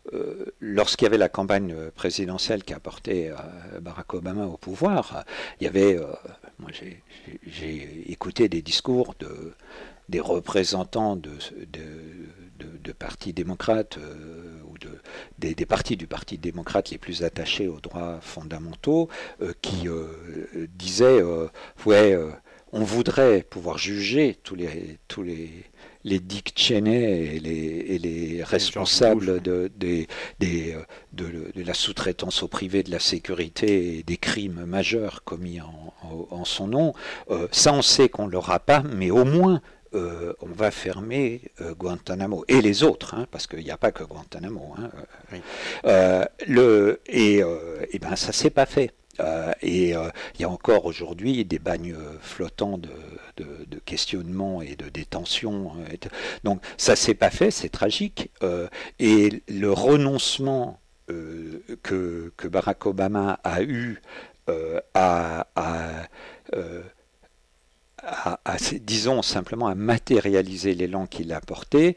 y avait la campagne présidentielle qui a porté Barack Obama au pouvoir, il y avait, moi j'ai écouté des discours des représentants de partis démocrates ou des partis du Parti démocrate les plus attachés aux droits fondamentaux qui disaient on voudrait pouvoir juger tous les Dick Cheney et les responsables de la sous-traitance au privé de la sécurité et des crimes majeurs commis en son nom. Ça, on sait qu'on ne l'aura pas, mais au moins on va fermer Guantanamo et les autres, hein, parce qu'il n'y a pas que Guantanamo. Hein, oui. Ben ça s'est pas fait. Il y a encore aujourd'hui des bagnes flottants de questionnement et de détention. Donc ça s'est pas fait, c'est tragique. Et le renoncement que Barack Obama a eu disons simplement à matérialiser l'élan qu'il a porté,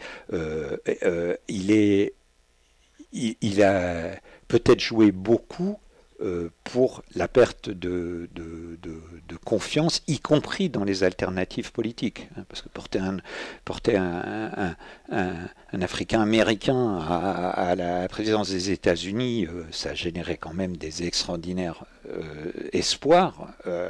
il a peut-être joué beaucoup pour la perte de confiance, y compris dans les alternatives politiques. Parce que porter un Africain américain à la présidence des États-Unis, ça générait quand même des extraordinaires espoirs.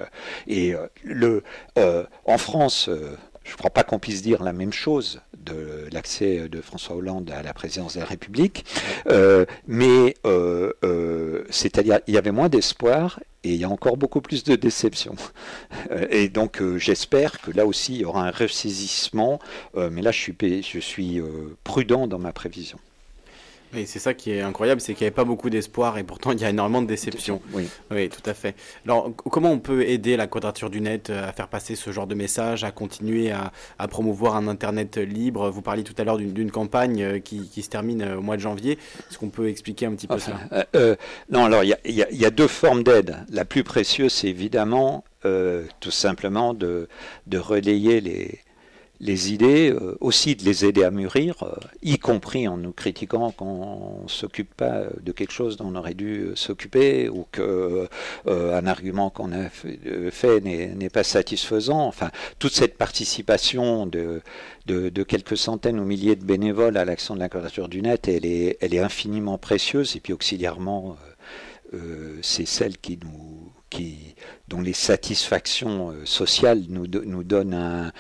En France, je ne crois pas qu'on puisse dire la même chose de l'accès de François Hollande à la présidence de la République, mais c'est-à-dire il y avait moins d'espoir et il y a encore beaucoup plus de déception. Et donc j'espère que là aussi il y aura un ressaisissement, mais là je suis prudent dans ma prévision. Et c'est ça qui est incroyable, c'est qu'il n'y avait pas beaucoup d'espoir et pourtant il y a énormément de déception. Oui. Oui, tout à fait. Alors, comment on peut aider la Quadrature du Net à faire passer ce genre de message, à continuer à promouvoir un Internet libre? Vous parliez tout à l'heure d'une campagne qui se termine au mois de janvier. Est-ce qu'on peut expliquer un petit peu cela? Non, alors il y a deux formes d'aide. La plus précieuse, c'est évidemment tout simplement de relayer les idées, aussi de les aider à mûrir, y compris en nous critiquant qu'on ne s'occupe pas de quelque chose dont on aurait dû s'occuper, ou qu'un argument qu'on a fait n'est pas satisfaisant. Enfin, toute cette participation de quelques centaines ou milliers de bénévoles à l'action de la Quadrature du Net, elle est infiniment précieuse, et puis auxiliairement, c'est celle dont les satisfactions sociales nous donnent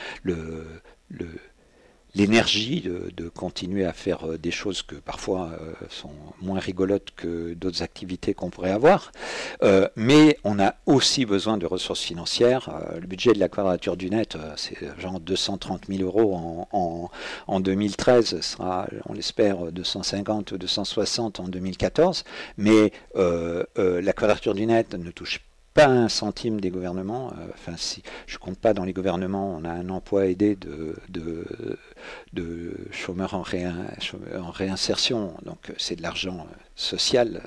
l'énergie de continuer à faire des choses que parfois sont moins rigolotes que d'autres activités qu'on pourrait avoir. Mais on a aussi besoin de ressources financières. Le budget de la Quadrature du Net, c'est genre 230 000 euros en 2013, sera, on l'espère, 250 ou 260 en 2014. Mais la Quadrature du Net ne touche pas un centime des gouvernements. Enfin, si je compte pas dans les gouvernements, on a un emploi aidé de chômeurs en réinsertion, donc c'est de l'argent social.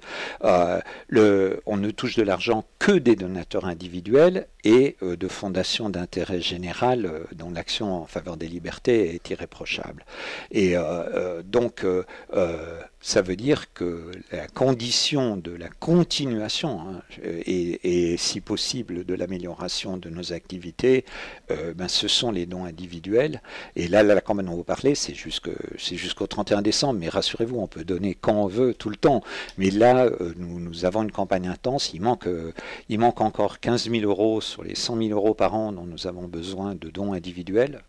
On ne touche de l'argent que des donateurs individuels et de fondations d'intérêt général dont l'action en faveur des libertés est irréprochable. Et donc, ça veut dire que la condition de la continuation et si possible de l'amélioration de nos activités, ce sont les dons individuels. Et là quand on vous parlez, c'est jusqu'au 31 décembre, mais rassurez-vous, on peut donner quand on veut, tout le temps. Mais là, nous avons une campagne intense, il manque encore 15 000 euros sur les 100 000 euros par an dont nous avons besoin de dons individuels.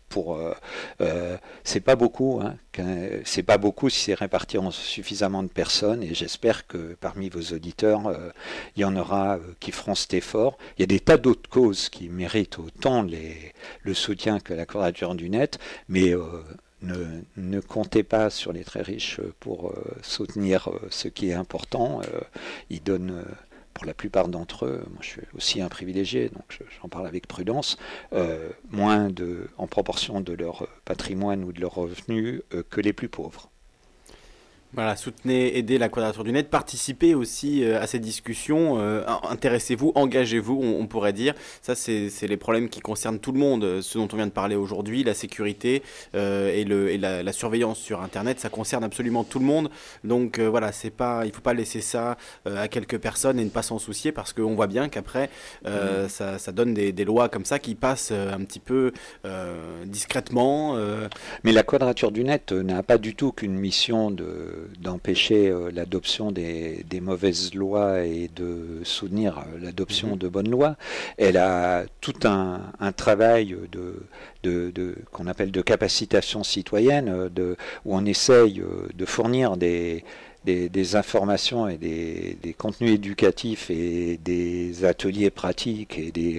C'est pas beaucoup, c'est pas beaucoup si c'est réparti en suffisamment de personnes, et j'espère que parmi vos auditeurs, il y en aura qui feront cet effort. Il y a des tas d'autres causes qui méritent autant le soutien que la Quadrature du Net, mais ne comptez pas sur les très riches pour soutenir ce qui est important. Ils donnent, pour la plupart d'entre eux, moi je suis aussi un privilégié, donc j'en parle avec prudence, moins en proportion de leur patrimoine ou de leurs revenus que les plus pauvres. Voilà, soutenez, aidez la Quadrature du Net, participez aussi à ces discussions, intéressez-vous, engagez-vous, on pourrait dire. Ça, c'est les problèmes qui concernent tout le monde, ce dont on vient de parler aujourd'hui, la sécurité et la surveillance sur Internet, ça concerne absolument tout le monde. Donc voilà, il ne faut pas laisser ça à quelques personnes et ne pas s'en soucier, parce qu'on voit bien qu'après, ça donne des lois comme ça qui passent un petit peu discrètement. Mais la Quadrature du Net n'a pas du tout qu'une mission d'empêcher l'adoption des mauvaises lois et de soutenir l'adoption de bonnes lois. Elle a tout un travail qu'on appelle de capacitation citoyenne, où on essaye de fournir des informations et des contenus éducatifs et des ateliers pratiques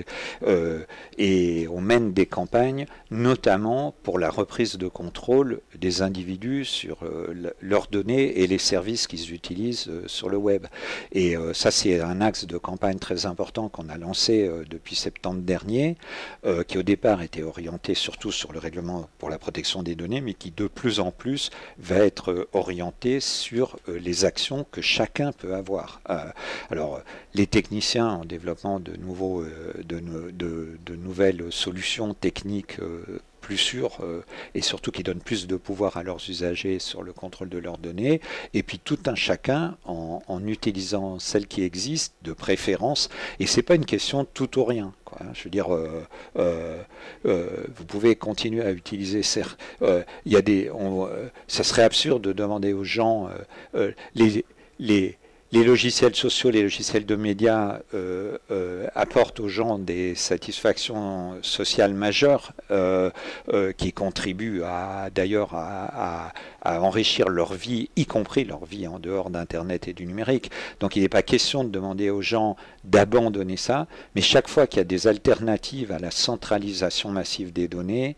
et on mène des campagnes, notamment pour la reprise de contrôle des individus sur leurs données et les services qu'ils utilisent sur le web. Et ça, c'est un axe de campagne très important qu'on a lancé depuis septembre dernier, qui au départ était orienté surtout sur le règlement pour la protection des données, mais qui de plus en plus va être orienté sur les actions que chacun peut avoir. Alors, les techniciens en développement de nouvelles solutions techniques plus sûrs et surtout qui donnent plus de pouvoir à leurs usagers sur le contrôle de leurs données, et puis tout un chacun en utilisant celles qui existent de préférence, et c'est pas une question de tout ou rien. Je veux dire, vous pouvez continuer à utiliser. Ça serait absurde de demander aux gens les logiciels sociaux, les logiciels de médias apportent aux gens des satisfactions sociales majeures qui contribuent d'ailleurs à enrichir leur vie, y compris leur vie en dehors d'Internet et du numérique. Donc il n'est pas question de demander aux gens d'abandonner ça, mais chaque fois qu'il y a des alternatives à la centralisation massive des données,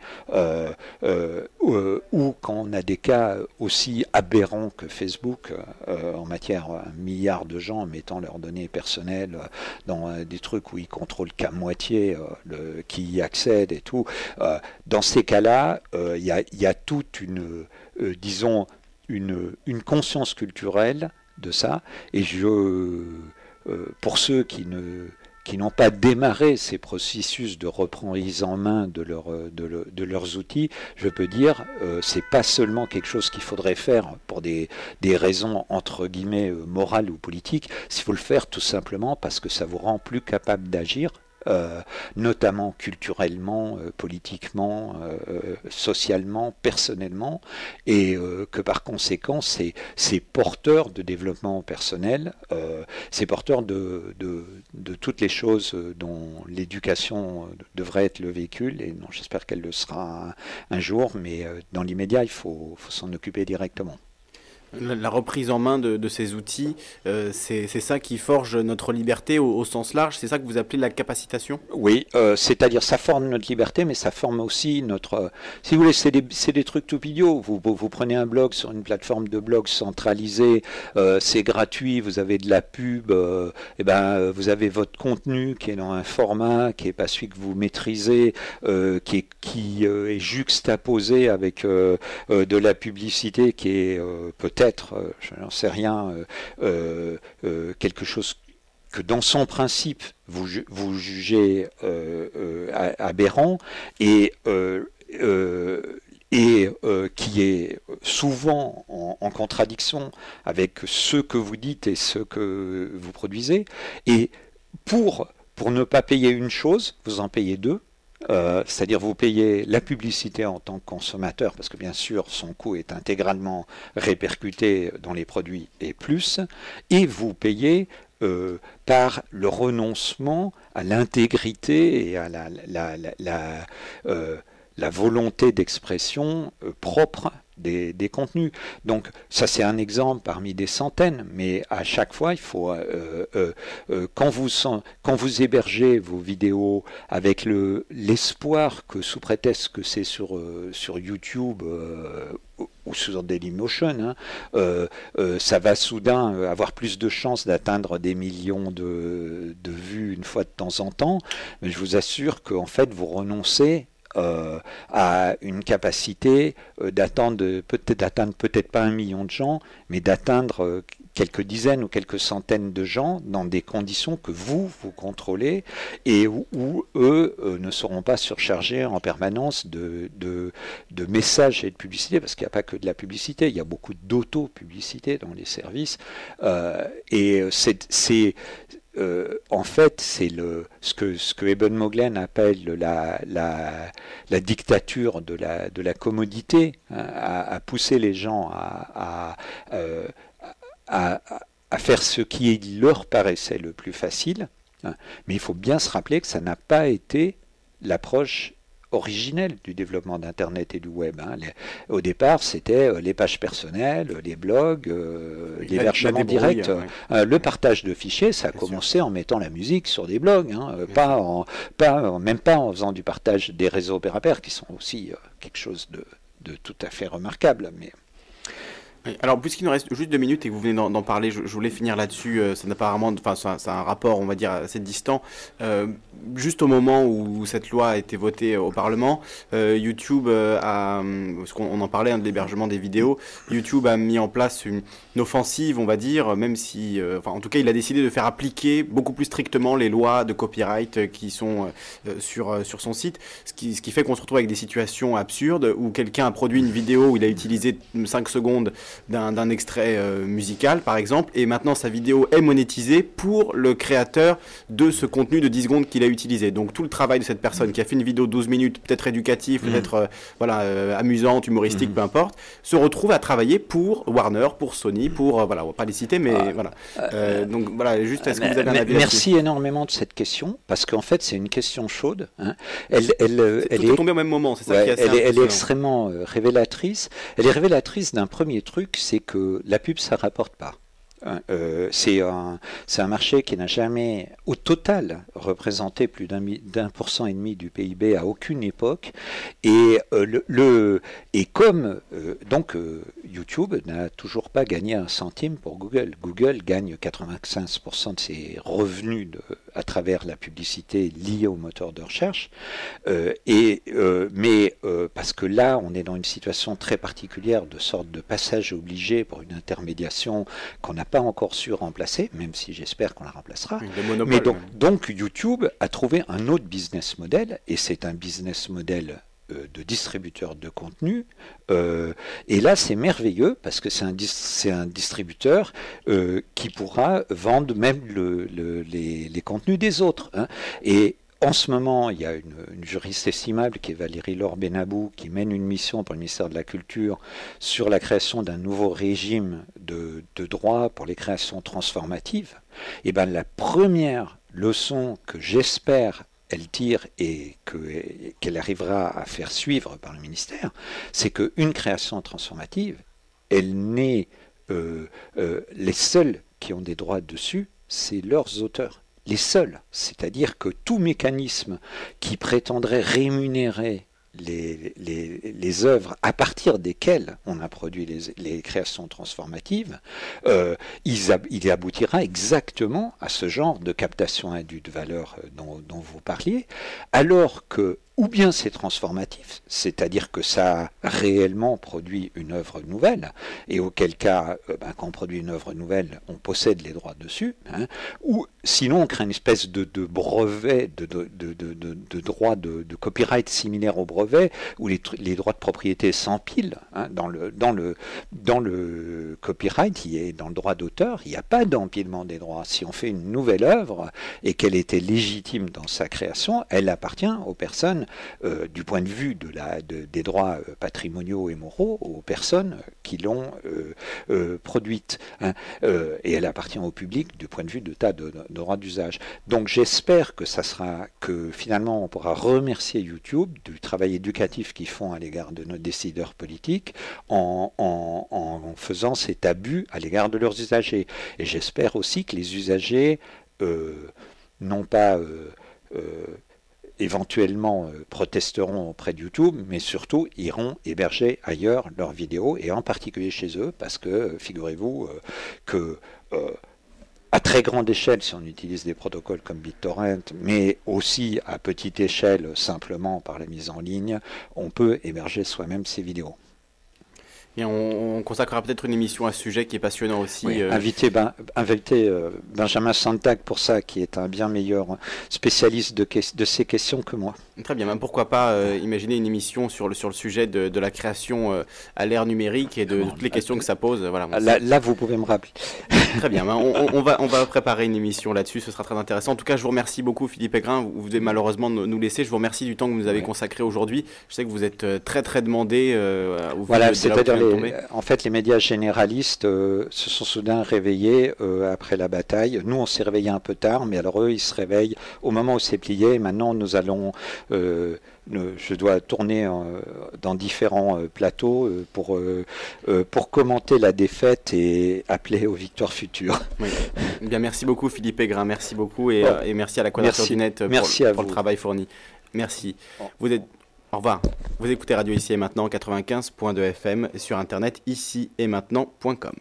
ou quand on a des cas aussi aberrants que Facebook, en matière 1 milliard de gens mettant leurs données personnelles dans des trucs où ils contrôlent qu'à moitié qui y accèdent et tout, dans ces cas-là, il y a toute disons, une conscience culturelle de ça, et pour ceux qui n'ont pas démarré ces processus de reprise en main de leurs outils, je peux dire, c'est pas seulement quelque chose qu'il faudrait faire pour des raisons entre guillemets morales ou politiques, il faut le faire tout simplement parce que ça vous rend plus capable d'agir, notamment culturellement, politiquement, socialement, personnellement, et que par conséquent c'est porteur de développement personnel, c'est porteur de toutes les choses dont l'éducation devrait être le véhicule, et non, j'espère qu'elle le sera un jour, mais dans l'immédiat il faut s'en occuper directement. La reprise en main de ces outils, c'est ça qui forge notre liberté au sens large, c'est ça que vous appelez la capacitation? Oui, c'est-à-dire ça forme notre liberté, mais ça forme aussi notre... si vous voulez, c'est des trucs tout idiots. Vous prenez un blog sur une plateforme de blog centralisée, c'est gratuit, vous avez de la pub, vous avez votre contenu qui est dans un format qui n'est pas celui que vous maîtrisez, qui est juxtaposé avec de la publicité qui est peut-être, je n'en sais rien, quelque chose que dans son principe vous jugez aberrant et qui est souvent en contradiction avec ce que vous dites et ce que vous produisez. Et pour ne pas payer une chose, vous en payez deux. C'est-à-dire vous payez la publicité en tant que consommateur, parce que bien sûr son coût est intégralement répercuté dans les produits et plus, et vous payez par le renoncement à l'intégrité et à la volonté d'expression propre des contenus. Donc ça c'est un exemple parmi des centaines, mais à chaque fois il faut quand vous hébergez vos vidéos avec l'espoir que sous prétexte que c'est sur YouTube ou sur Dailymotion, ça va soudain avoir plus de chances d'atteindre des millions de vues une fois de temps en temps, mais je vous assure qu'en fait vous renoncez à une capacité d'atteindre peut-être pas 1 million de gens, mais d'atteindre quelques dizaines ou quelques centaines de gens dans des conditions que vous contrôlez et où eux ne seront pas surchargés en permanence de messages et de publicité, parce qu'il n'y a pas que de la publicité, il y a beaucoup d'auto-publicité dans les services, en fait, c'est ce que Eben Moglen appelle la dictature de la commodité, hein, à pousser les gens à faire ce qui leur paraissait le plus facile. Hein. Mais il faut bien se rappeler que ça n'a pas été l'approche originelle du développement d'Internet et du web. Hein. Au départ, c'était les pages personnelles, les blogs, l'hébergement direct. Ouais. Le partage de fichiers, ça a commencé en mettant la musique sur des blogs, hein, même pas en faisant du partage des réseaux pair-à-pair, qui sont aussi quelque chose de tout à fait remarquable. Mais... Alors, puisqu'il nous reste juste 2 minutes et que vous venez d'en parler, je voulais finir là-dessus. Ça n'a pas vraiment, c'est un rapport, on va dire, assez distant. Juste au moment où cette loi a été votée au Parlement, YouTube parce qu'on en parlait, de l'hébergement des vidéos, YouTube a mis en place une offensive, on va dire, même si, en tout cas, il a décidé de faire appliquer beaucoup plus strictement les lois de copyright qui sont sur son site, ce qui fait qu'on se retrouve avec des situations absurdes où quelqu'un a produit une vidéo où il a utilisé 5 secondes d'un extrait musical par exemple, et maintenant sa vidéo est monétisée pour le créateur de ce contenu de 10 secondes qu'il a utilisé. Donc tout le travail de cette personne qui a fait une vidéo de 12 minutes, peut-être éducative, peut-être amusante, humoristique, peu importe, se retrouve à travailler pour Warner, pour Sony, pour on va pas les citer, mais voilà. Donc voilà, juste est-ce que vous avez un avis? Merci énormément de cette question, parce qu'en fait c'est une question chaude. Hein. Elle est tombée au même moment, c'est ça qui est assez elle est extrêmement révélatrice. Elle est révélatrice d'un premier truc, c'est que la pub, ça ne rapporte pas. C'est un marché qui n'a jamais, au total, représenté plus d'1,5% du PIB à aucune époque. Et donc YouTube n'a toujours pas gagné un centime pour Google. Google gagne 95% de ses revenus à travers la publicité liée au moteur de recherche. Mais parce que là, on est dans une situation très particulière de sorte de passage obligé pour une intermédiation qu'on n'a pas encore su remplacer, même si j'espère qu'on la remplacera. Mais donc YouTube a trouvé un autre business model, et c'est un business model de distributeur de contenu, et là c'est merveilleux parce que c'est un distributeur qui pourra vendre même les contenus des autres, hein. Et en ce moment, il y a une juriste estimable qui est Valérie Laure Benabou, qui mène une mission pour le ministère de la Culture sur la création d'un nouveau régime de droit pour les créations transformatives. Et bien la première leçon que j'espère elle tire et qu'elle arrivera à faire suivre par le ministère, c'est qu'une création transformative, elle n'est les seuls qui ont des droits dessus, c'est leurs auteurs. Les seuls. C'est-à-dire que tout mécanisme qui prétendrait rémunérer les œuvres à partir desquelles on a produit les créations transformatives, il aboutira exactement à ce genre de captation indue de valeur dont vous parliez, alors que ou bien c'est transformatif, c'est-à-dire que ça a réellement produit une œuvre nouvelle, et auquel cas, quand on produit une œuvre nouvelle, on possède les droits dessus, ou sinon on crée une espèce de brevet, de droit de copyright similaire au brevet, où les droits de propriété s'empilent. Dans le copyright, dans le droit d'auteur, il n'y a pas d'empilement des droits. Si on fait une nouvelle œuvre et qu'elle était légitime dans sa création, elle appartient aux personnes du point de vue des droits patrimoniaux et moraux aux personnes qui l'ont produite. Et elle appartient au public du point de vue de tas de droits d'usage. Donc j'espère que finalement on pourra remercier YouTube du travail éducatif qu'ils font à l'égard de nos décideurs politiques en faisant cet abus à l'égard de leurs usagers. Et j'espère aussi que les usagers non pas éventuellement protesteront auprès de YouTube, mais surtout iront héberger ailleurs leurs vidéos, et en particulier chez eux, parce que figurez-vous que à très grande échelle, si on utilise des protocoles comme BitTorrent, mais aussi à petite échelle, simplement par la mise en ligne, on peut héberger soi-même ses vidéos. Et on consacrera peut-être une émission à ce sujet qui est passionnant aussi. Oui, inviter Benjamin Sontag pour ça, qui est un bien meilleur spécialiste de ces questions que moi. Très bien, pourquoi pas imaginer une émission sur le sujet de la création à l'ère numérique et de toutes les questions que ça pose. Voilà, là, vous pouvez me rappeler. Très bien, on va préparer une émission là-dessus, ce sera très intéressant. En tout cas, je vous remercie beaucoup Philippe Aigrin, vous devez malheureusement nous laisser. Je vous remercie du temps que vous nous avez consacré aujourd'hui. Je sais que vous êtes très très demandé. Voilà, c'est-à-dire en fait les médias généralistes se sont soudain réveillés après la bataille. Nous on s'est réveillés un peu tard, mais alors eux ils se réveillent au moment où c'est plié. Maintenant nous allons... je dois tourner dans différents plateaux pour commenter la défaite et appeler aux victoires futures. Oui. Bien, merci beaucoup Philippe Aigrin, merci beaucoup et merci à la Quadrature du Net pour le travail fourni. Merci. Au revoir. Vous écoutez Radio Ici et Maintenant 95.2 FM et sur internet ici et maintenant.com.